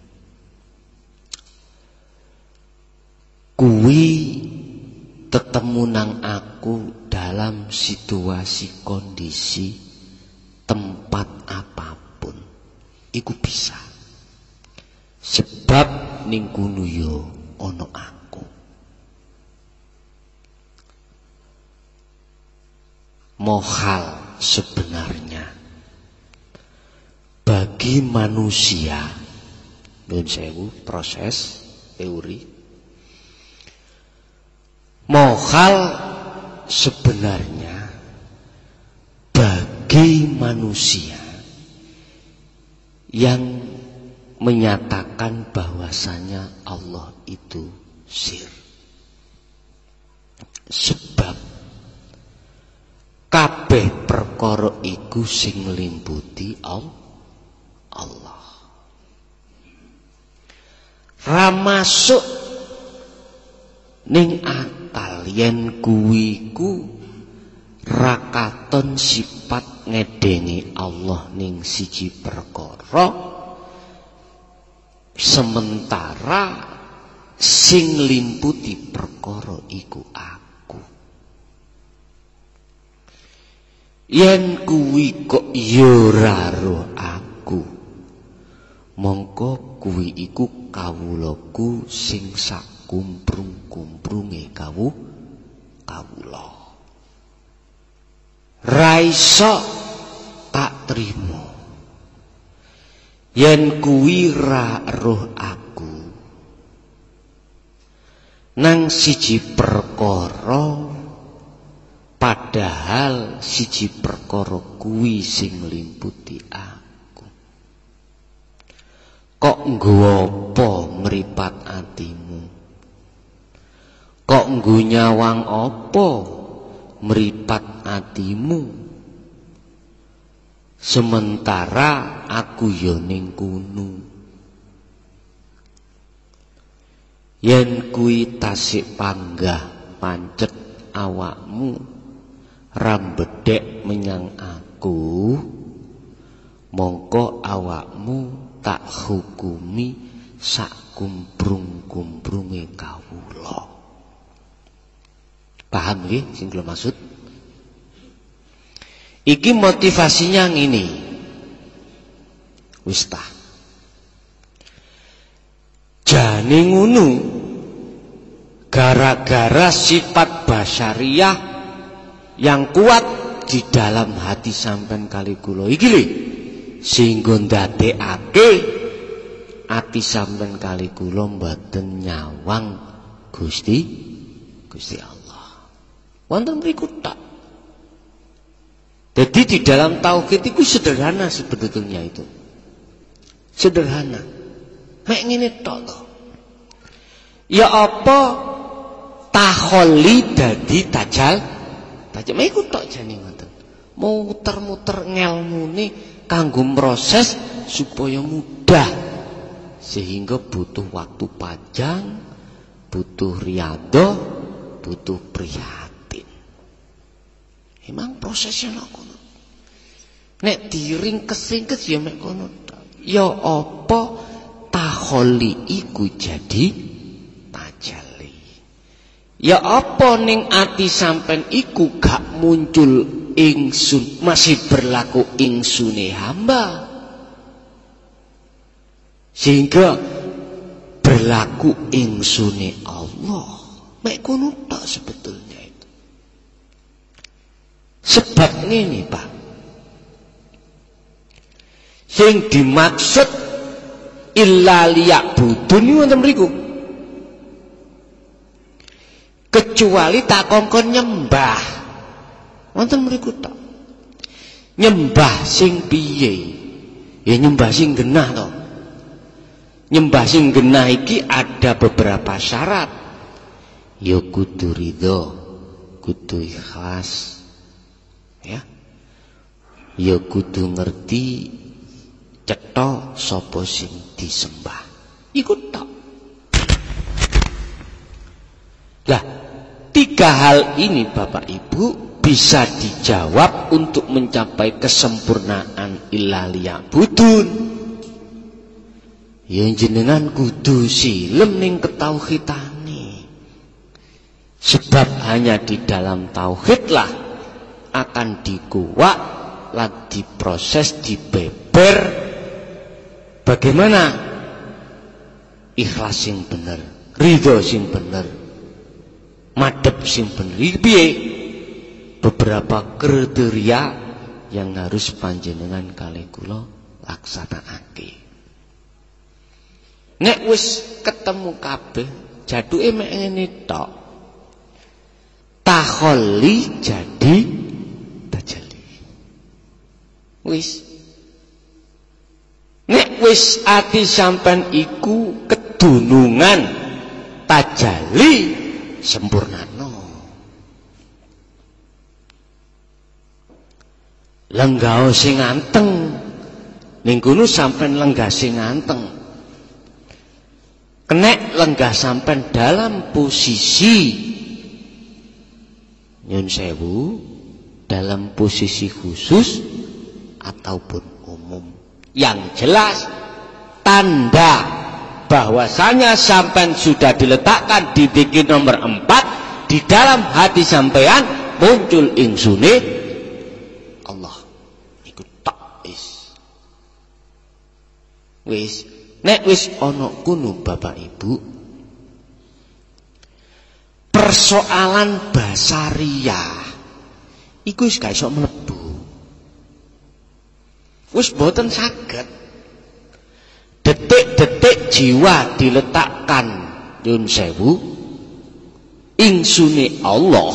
Kuwi ketemu nang aku dalam situasi kondisi tempat apapun iku bisa. Sebab ning kono yo ana aku. Mohal sebenarnya bagi manusia, nun sewu proses teori. Mohal sebenarnya bagi manusia yang menyatakan bahwasanya Allah itu sir. Sebab kabeh perkara iku sing nglimputi Allah. Ra masuk ning akal yen kuwi ku ra katon sifat ngedengi Allah ning siji perkara, sementara sing nglimputi perkara iku aku. Yen kuwi kok ya ora roh aku, mongko kuwi iku kawulaku sing sak kumprung-kumprunge kawula. Ra iso tak trimo yen kuwi ra roh aku, nang siji perkara padahal siji perkara kuwi sing nglimputi aku. Kok nggo apa mripat atimu? Kok nggo nyawang apa mripat atimu? Sementara aku ya ning kono. Yen kuwi tasik panggah pancet awakmu rambedek menyang aku, mongko awakmu tak hukumi sak kumprung-kumprunge kawula. Paham nggih sing kula maksud? Iki motivasinya ngene. Wis ta. Jane ngono. Gara-gara sifat basyariah yang kuat di dalam hati sampean kali kula iki lho, sehingga ndadekake ati sampean kali kula mboten nyawang Gusti Allah. Wonten mriku tak. Jadi di dalam tauhid itu sederhana sebetulnya itu. Sederhana. Mek ngene tok to. Ya apa taholi dadi tajal iku tok jane ngoten. Muter-muter ngelmune kanggo proses supaya mudah, sehingga butuh waktu panjang, butuh riyadhah, butuh prihatin. Emang prosesnya lho kono. Nek diringkes-ringkes ya mek kono tok. Ya apa taholi iku jadi tajalli. Ya apa ning ati sampean iku gak muncul ingsun, masih berlaku ingsune hamba, sehingga berlaku ingsune Allah. Mek kono tok sebetulnya itu. Sebab ngene Pak, sing dimaksud illa liya'budun niku wonten mriku. Kecuali tak kongkon nyembah. Wonten mriku tok. Nyembah sing piye? Ya nyembah sing genah to. Nyembah sing genah iki ada beberapa syarat. Ya kudu ridho, kudu ikhlas. Ya. Ya kudu ngerti cetha sapa sing disembah. Iku tok. Lah, tiga hal ini Bapak Ibu bisa dijawab untuk mencapai kesempurnaan illa liya'budun. Ya jenengan kudu silem ning ketauhidane. Sebab hanya di dalam tauhidlah akan dikuak, lan diproses, dibeber. Bagaimana ikhlas sing bener, ridho sing bener, madhep sing bener. Iki piye? Beberapa kriteria yang harus panjenengan kali kula laksanakake. Nek wis ketemu kabeh, jaduke mek ngene tok. Taholli jadi tajalli. Wis. Nek nek wis ati sampean iku kedunungan tajalli sempurnano. Lenggah sing anteng ning kono sampean lenggah sing anteng. Kenek lenggah sampean dalam posisi nyun sewu, dalam posisi khusus ataupun umum. Yang jelas tanda bahwasanya sampean sudah diletakkan di zikir nomor 4 di dalam hati sampean muncul insune Allah. Iku tok wis. Nek wis ana kuno Bapak Ibu, persoalan basariah iku wis gak iso mlebu. Wis boten saged. Detik-detik jiwa diletakkan nyun sewu insune Allah.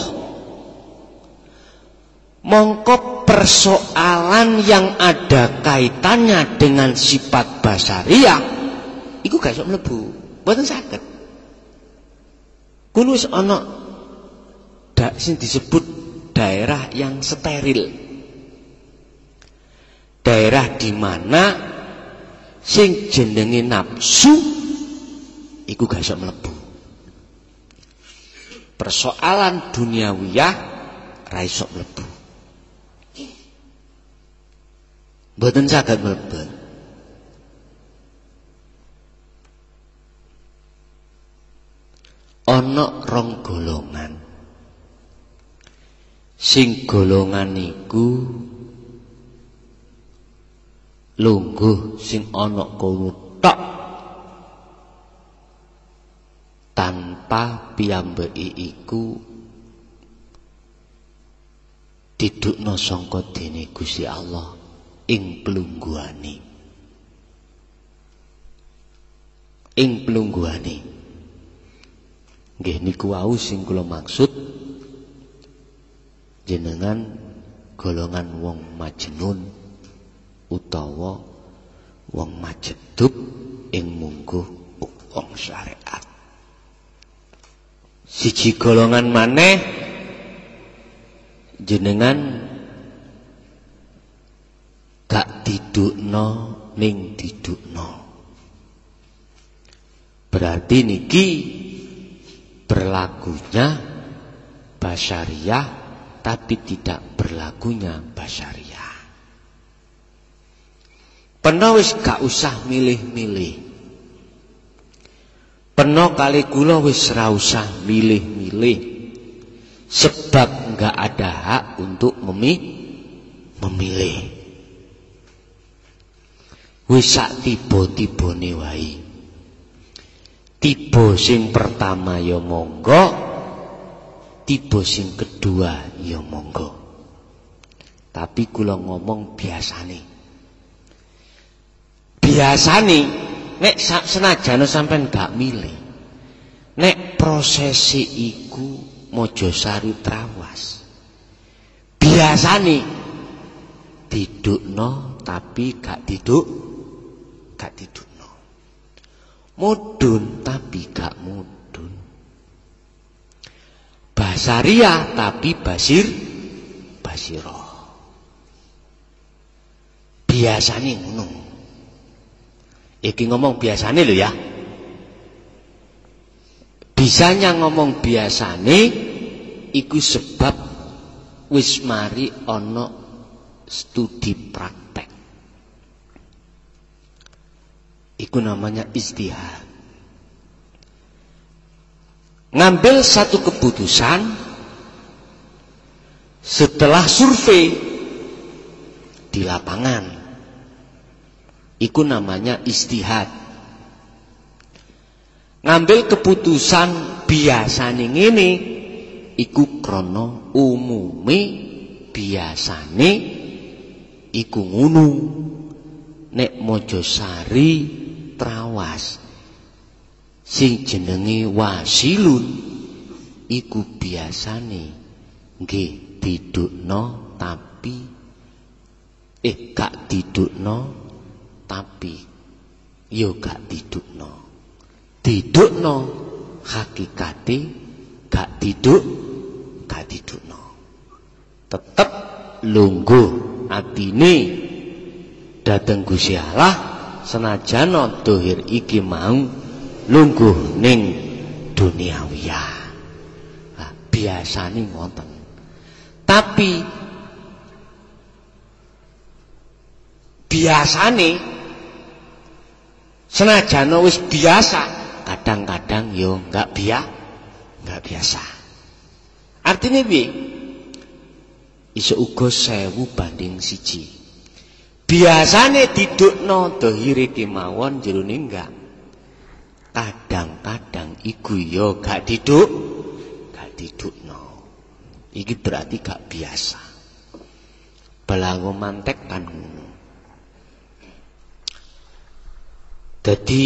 Mongko persoalan yang ada kaitannya dengan sifat basariah iku gak iso mlebu, boten saged. Kulo wis ana sing disebut daerah yang steril. Daerah di mana sing jenenge nafsu iku gak iso mlebu. Persoalan duniawiyah ra iso mlebu. Boten saged mlebu. Ana rong golongan. Sing golongan iku lungguh sing ana kono tok tanpa piyambake iku didukna sangka dene Gusti Allah ing pelungguhane. Ing pelungguhane. Nggih niku wau sing kula maksud jenengan golongan wong majnun utawa wong majedub ing mungguh wong syariat. Siji golongan maneh jenengan gak didukno ning didukno. Berarti niki berlakunya basyariah tapi tidak berlakunya basyariah. Peno wis gak usah milih-milih. Peno kali kula wis ra usah milih-milih. Sebab enggak ada hak untuk memilih. Wis sak tiba-tibane wae. Tiba sing pertama ya monggo, tiba sing kedua ya monggo. Tapi kula ngomong biasane. Biasane nek senajan sampean gak milih. Nek prosesi iku Mojosari Trawas. Biasane didukno tapi gak didukno. Mudun tapi gak mudun. Basariah tapi basiro. Biasane ngono. Iki ngomong biasane lho ya. Bisanya ngomong biasane iku sebab wis mari ana studi praktek. Itu namanya ijtihad. Ngambil satu keputusan setelah survei di lapangan. Itu namanya ijtihad. Ngambil keputusan biasane ngene iku krana umume biasane iku ngono. Nek Mojosari Trawas sing jenenge wasilun iku biasane nggih didukno tapi gak didukno tapi yo gak didukno. Didukno hakikate gak didukno. Tetep lungguh atine dhateng Gusti Allah senajan dohir iki mau lungguh ning duniawiyah. Nah, biasane ngoten. Tapi biasane senajan wis biasa, kadang-kadang yo enggak biasa. Artinya piye? Iso uga 1000 banding 1. Biasane didukno dohire kemawon jerone enggak. Kadang-kadang iku yo gak didukno. Iki berarti gak biasa. Belango mantek kan ngono. Dadi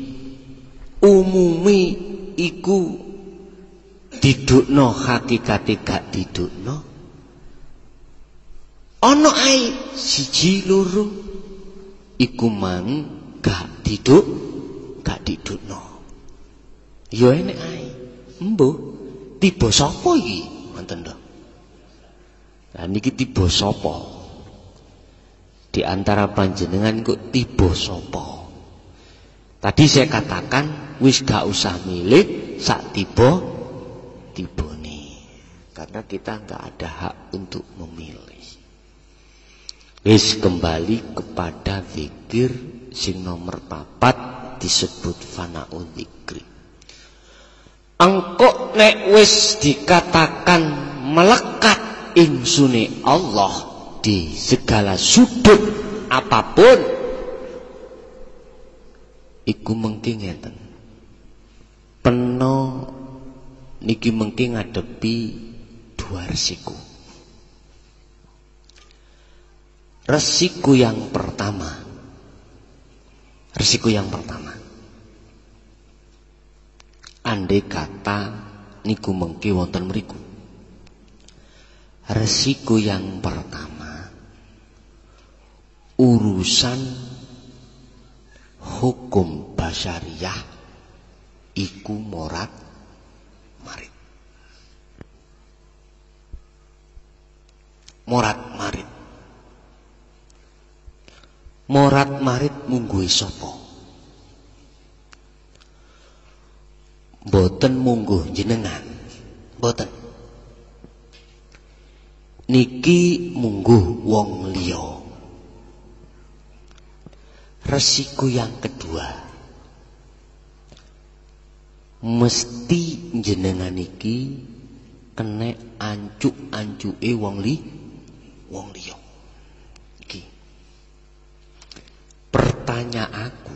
umumi iku didukno hakikate gak didukno. Ana ae 1 loro iku mang gak didukno. Ya enek ae. Embuh, tiba sapa iki? Ngoten lho. Lah niki tiba sapa? Di antara panjenengan kok tiba sapa? Tadi saya katakan wis gak usah milih sak tiba-tibane. Karena kita gak ada hak untuk memilih. Wis kembali kepada zikir sing nomor 4 disebut fana'u zikri. Engko nek wis dikatakan melekat insune Allah di segala sudut apapun, iku mengki ngeten. Peno niki mengki ngadepi 2 resiko. Resiko yang pertama. Andai kata niku mengki wonten mriku. Resiko yang pertama, urusan hukum basyariah iku morat marit. Morat marit mungguhe sapa? Mboten mungguh jenengan. Mboten. Niki mungguh wong liya. Resiko yang kedua, mesti jenengan iki kena ancuk-ancuke wong liya. Iki. Pertanyaanku,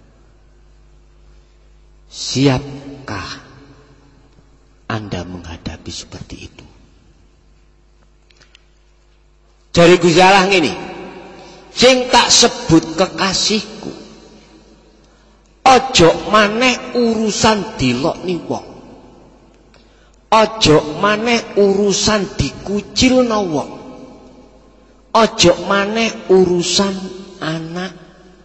siapkah Anda menghadapi seperti itu? Dari Gusti Allah ngene, sing tak sebut kekasihku, ojo maneh urusan dilokni wong, ojo maneh urusan dikucilno wong, ojo maneh urusan anak,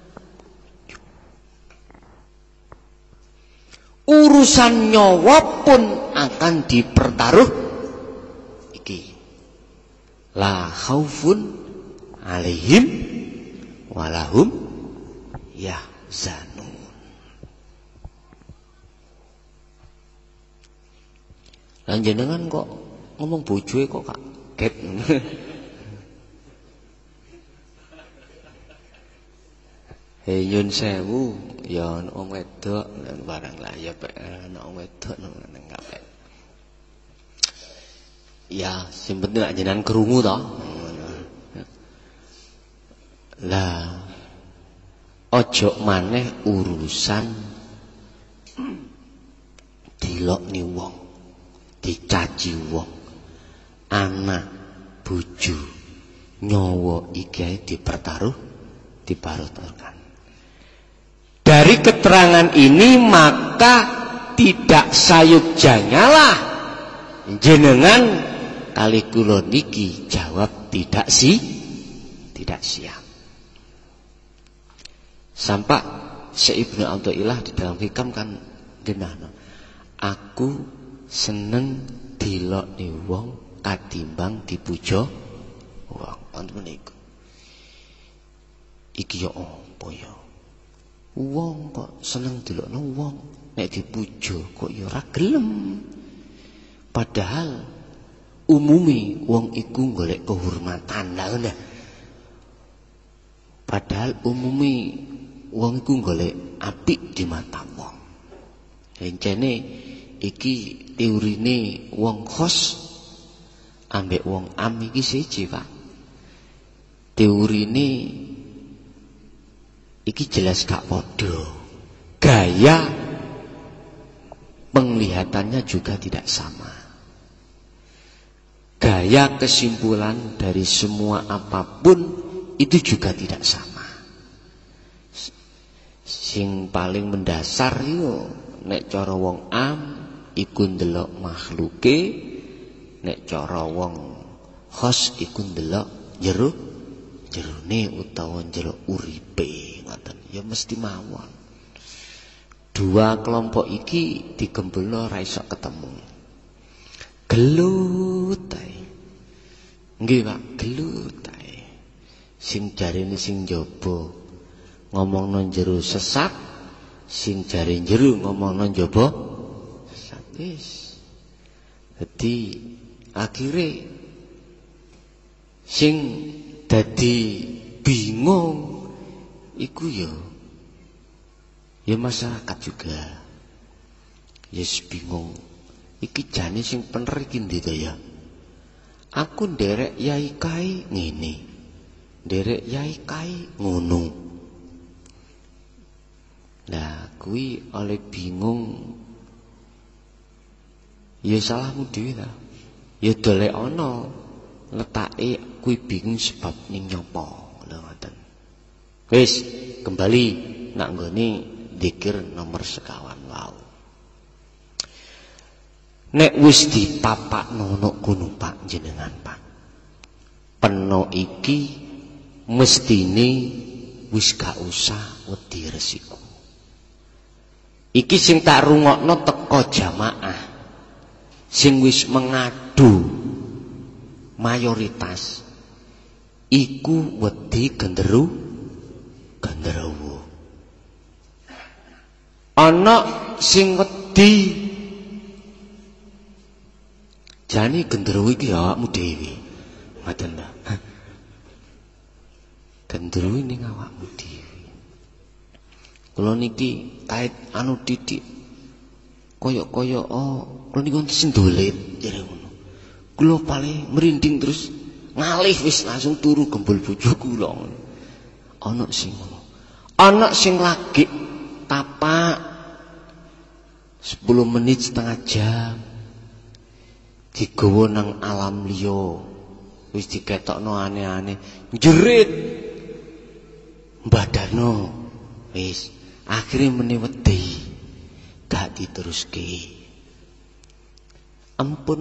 urusan nyawa pun akan dipertaruh. Iki la khaufun alaihim walahum yahzanun. Lan jenengan kok ngomong bojoe kok kaget. Nyun sewu ya ana wong wedok barang lah ya ana wong wedok nang kabeh. Ya, sing penting nek jenengan krungu to. Lah ojo maneh urusan dilokni wong, dicaci wong, anak, bojo, nyawa iki dipertaruhkan. Dari keterangan ini maka tidak sayukjanyalah jenengan kali kula niki jawab tidak siap. Ibnu Athaillah di dalam hikam kan genahno. Aku seneng dilokne wong katimbang dipuja wong. Wonten niku. Iki yo apa ya? Wong kok seneng delokno wong, nek dipuja kok ya ora gelem. Padahal umumi wong iku golek kehormatan lah ngono. Padahal umumi wong iku golek apik di mata wong. Encene iki teorine wong khos ambek wong am iki siji, Pak. Teorine iki jelas gak podo. Gaya penglihatannya juga tidak sama. Gaya kesimpulan dari semua apapun itu juga tidak sama. Sing paling mendasar yo nek cara wong am iku ndelok makhluke, nek cara wong khos iku ndelok jerone utawa jero uripe. Ya mesti mawon. Dua kelompok iki digembelno ora iso ketemu. Gelut ae. Nggih, Pak, gelut ae. Sing jarene sing njaba ngomongno jero sesat, sing jare jero ngomongno njaba sesat. Wis. Dadi akhire sing dadi bingung iku ya masyarakat juga. Yes bingung. Iki jane sing bener iki ndi to ya? Aku nderek yai kai ngene. Nderek yai kai ngono. Nah, kuwi oleh bingung. Ya salahmu dhewe ta. Ya dolek ana letake kuwi bingung sebab ning nyapa. Lha ngoten. Wis, kembali nak nggone zikir nomor sekawan wau. Nek wis dipapakno nok gunung Pak jenengan Pak. Peno iki mestine wis gak usah wedi resiko. Iki sing tak rungokno teko jamaah. Sing wis mengadu mayoritas iku wedi genderuwo. Ana sing wedi jane genderuwo iki awakmu dhewe. Ngoten ta. Genderuwo ning awakmu dhewe. Kula niki kait anu titik koyok-koyok kula niku sing dolet jare ngono. Kula paling merinding terus ngalih wis langsung turu gembul bojo kula. Ana sing ngono. Ana sing lagi tapak 10 menit setengah jam digawa nang alam liya wis diketokno aneh-aneh jerit mbadano wis akhire meni wedi gak diteruske. Ampun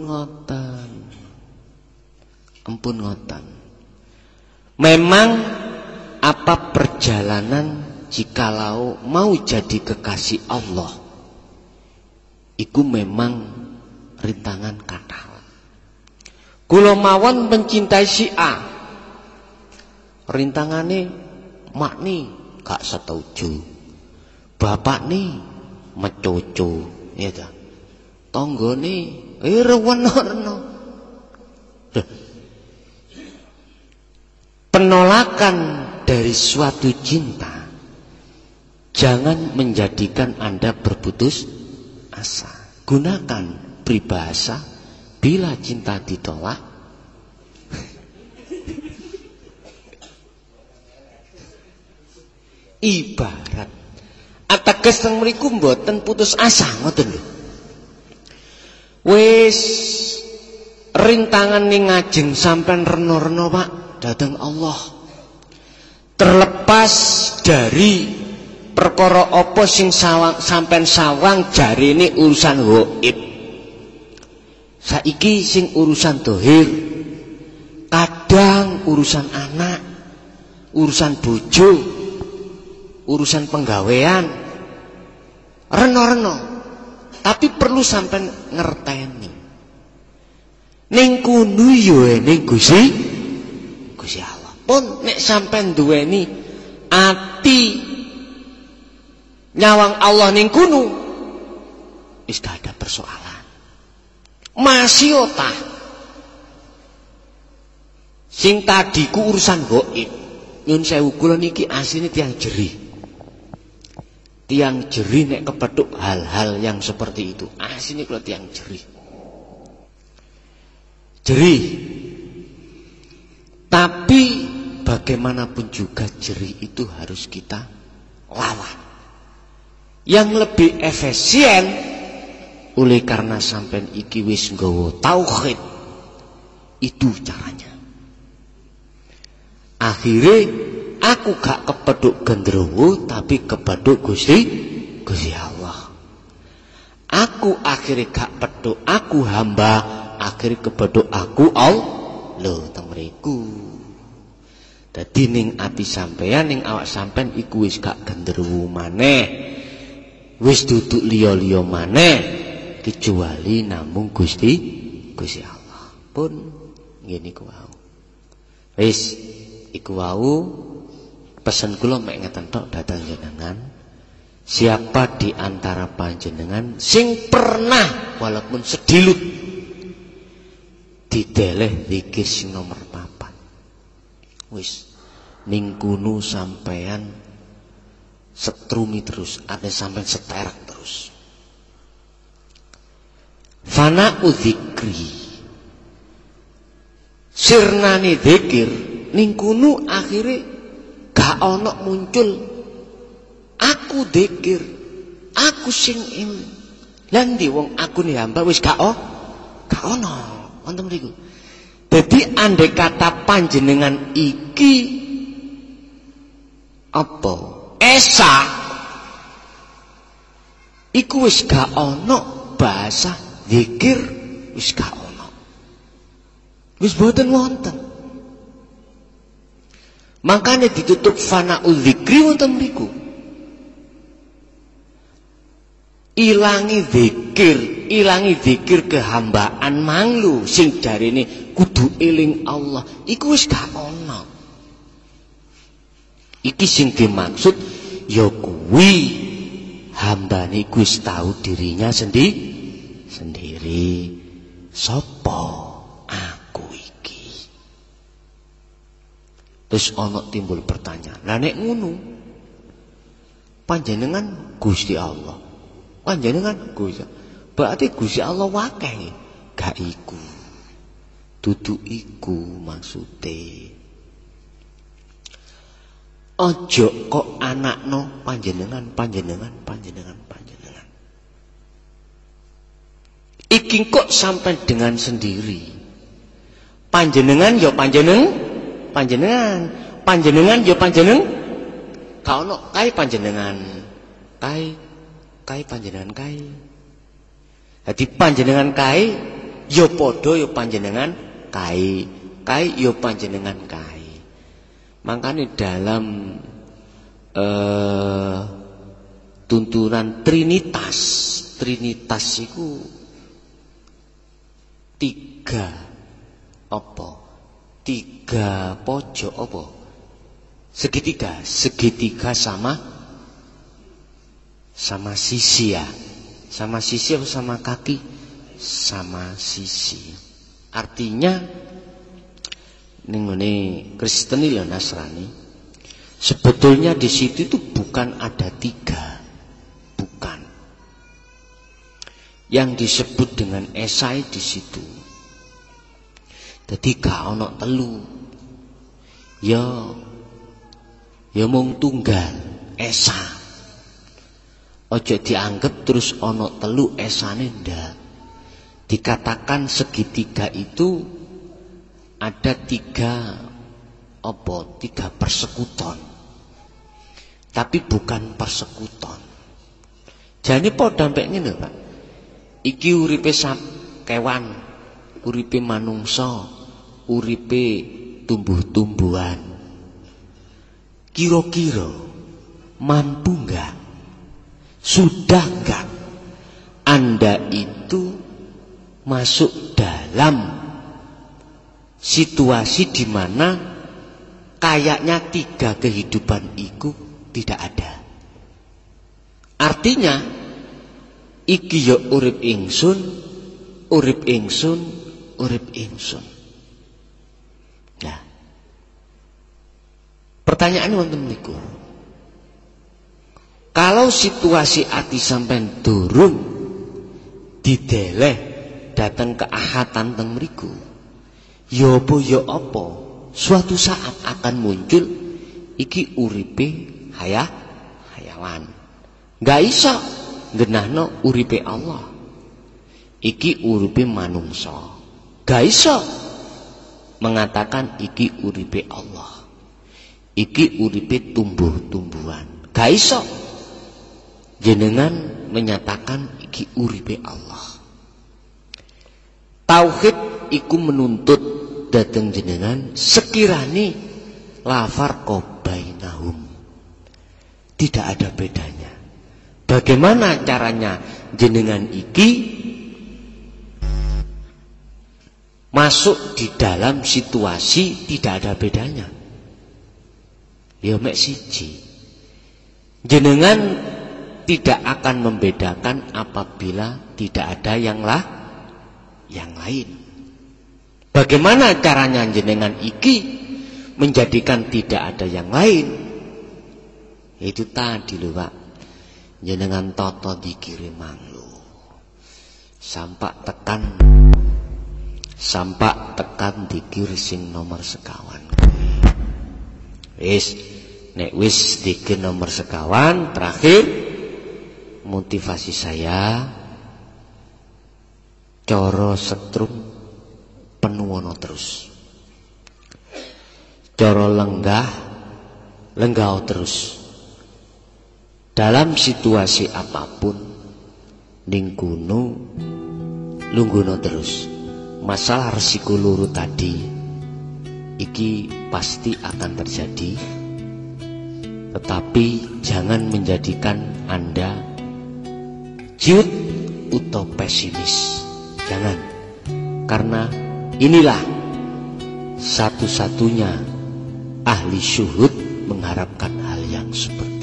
ngoten memang apa perjalanan jikalau mau jadi kekasih Allah iku memang rintangan kathah. Kula mawon mencintai si A. Rintangane makni gak setuju. Bapak nih mecoco, ya ta. Tanggane rewena-rena. Penolakan dari suatu cinta jangan menjadikan Anda berputus asa. Gunakan peribahasa bila cinta ditolak ibarat ateges teng mriku mboten putus asa ngoten lho. Wis rintangan ning ngajeng sampean rena-rena Pak dhateng Allah. Terlepas dari perkara apa sing sampean sawang jarine urusan gaib. Saiki sing urusan dohir, kadang urusan anak, urusan bojo, urusan penggawean, reno-reno. Tapi perlu sampean ngerteni. Ning kuno yo ning Gusti Allah. Pun nek sampean duweni ati nyawang Allah ning kuno, wis gak ada persoalan. Masih otah. Sing tadi ku urusan gaib. Nyun sewu kula niki asline tiyang jerih. Tiang jerih nek kepethuk hal-hal yang seperti itu. Asline kula tiang jerih. Jerih. Tapi bagaimanapun juga jerih itu harus kita lawan. Yang lebih efisien oleh karena sampean iki wis nggawa tauhid. Itu caranya. Akhirnya aku gak kepeduk gendrowo tapi kepeduk Gusti Allah. Aku akhirnya gak peduk aku hamba, akhirnya kepeduk aku Allah teng mriku. Dadi ning ati sampean ning awak sampean iku wis gak gendrowo maneh. Wis duduk liya-liya maneh kecuali namung Gusti Allah. Pun ngene iku wau. Wis iku wau pesen kula mek ngeten tok dhateng jenengan. Siapa di antara panjenengan sing pernah walaupun sedilut dideleh zikir sing nomor 4. Wis ning kuno sampean setrumi terus, ada sampean seterak terus. Fana udzikri. Sirnane zikir ning kuno akhire gak ana muncul aku dzikir, aku sing lan ndi wong aku ni hamba wis gak ana wonten mriku. Dadi andai kata panjenengan iki apa esa iku wis gak ana bahasa dzikir, wis gak ana, wis boten wonten. Makanya ditutup fana'ul dzikri wonten mriku. Ilangi zikir kehambaan manglu sing jarine kudu eling Allah iku wis gak ana. Iki sing dimaksud ya kuwi hambane iku wis tahu dirinya sendiri. Sapa aku iki? Terus ana timbul pertanyaan. Lah nek ngono panjenengan Gusti Allah. Panjenengan Gusti. Berarti Gusti Allah wakeh. Gak iku. Dudu iku maksude. Ojo kok anakno panjenengan. Iki kok sampai dengan sendiri. Panjenengan ya panjenengan ya panjenengan. Kau no kai panjenengan. Kai panjenengan kai. Jadi panjenengan kai ya podo ya panjenengan kai. Kai ya panjenengan kai. Makanya dalam tuntunan Trinitas itu 3 apa? 3 pojok apa? Segitiga sama sisi ya. Sama sisi atau sama kaki? Sama sisi. Artinya ngene Kristen lho Nasrani. Sebetulnya di situ itu bukan ada 3. Bukan. Yang disebut dengan esai di situ. Jadi gak ono telu. Ya mung tunggal esa. Ojo dianggap terus ono telu esane ndak. Dikatakan segitiga itu ada 3 persekuton. Tapi bukan persekuton. Jadi padha mpek ngene, Pak. Iki uripe kewan, uripe manungsa, uripe tumbuh-tumbuhan. Kira-kira Mampu enggak? Sudah enggak Anda itu masuk dalam situasi di mana kayaknya 3 kehidupan itu tidak ada. Artinya iki ya urip ingsun, urip ingsun, urip ingsun. Nah, pertanyaan wonten niku. Kalau situasi ati sampean durung dideleh datang ke ahatan teng mriku, ya apa suatu saat akan muncul iki uripe hayawan. Enggak iso genahno uripe Allah. Iki uripe manungsa. Enggak iso mengatakan iki uripe Allah. Iki uripe tumbuh-tumbuhan. Enggak iso jenengan menyatakan iki uripe Allah. Tauhid iku menuntut dateng jenengan sekirani la farqa bainahum. Tidak ada bedanya. Bagaimana caranya jenengan iki masuk di dalam situasi tidak ada bedanya? Ya mek siji. Jenengan tidak akan membedakan apabila tidak ada yang lain. Bagaimana caranya jenengan iki menjadikan tidak ada yang lain? Itu tadi lho Pak. Jenengan toto dikirim manglu. Sampak tekan dikir sing nomor sekawan. Nek wis dikir nomor sekawan terakhir motivasi saya coro setrum penuwono terus, coro lenggah terus. Dalam situasi apapun ning kuno lungguno terus. Masalah resiko luru tadi iki pasti akan terjadi, tetapi jangan menjadikan Anda ciut atau pesimis. Jangan. Karena inilah satu-satunya ahli syuhud mengharapkan hal yang seperti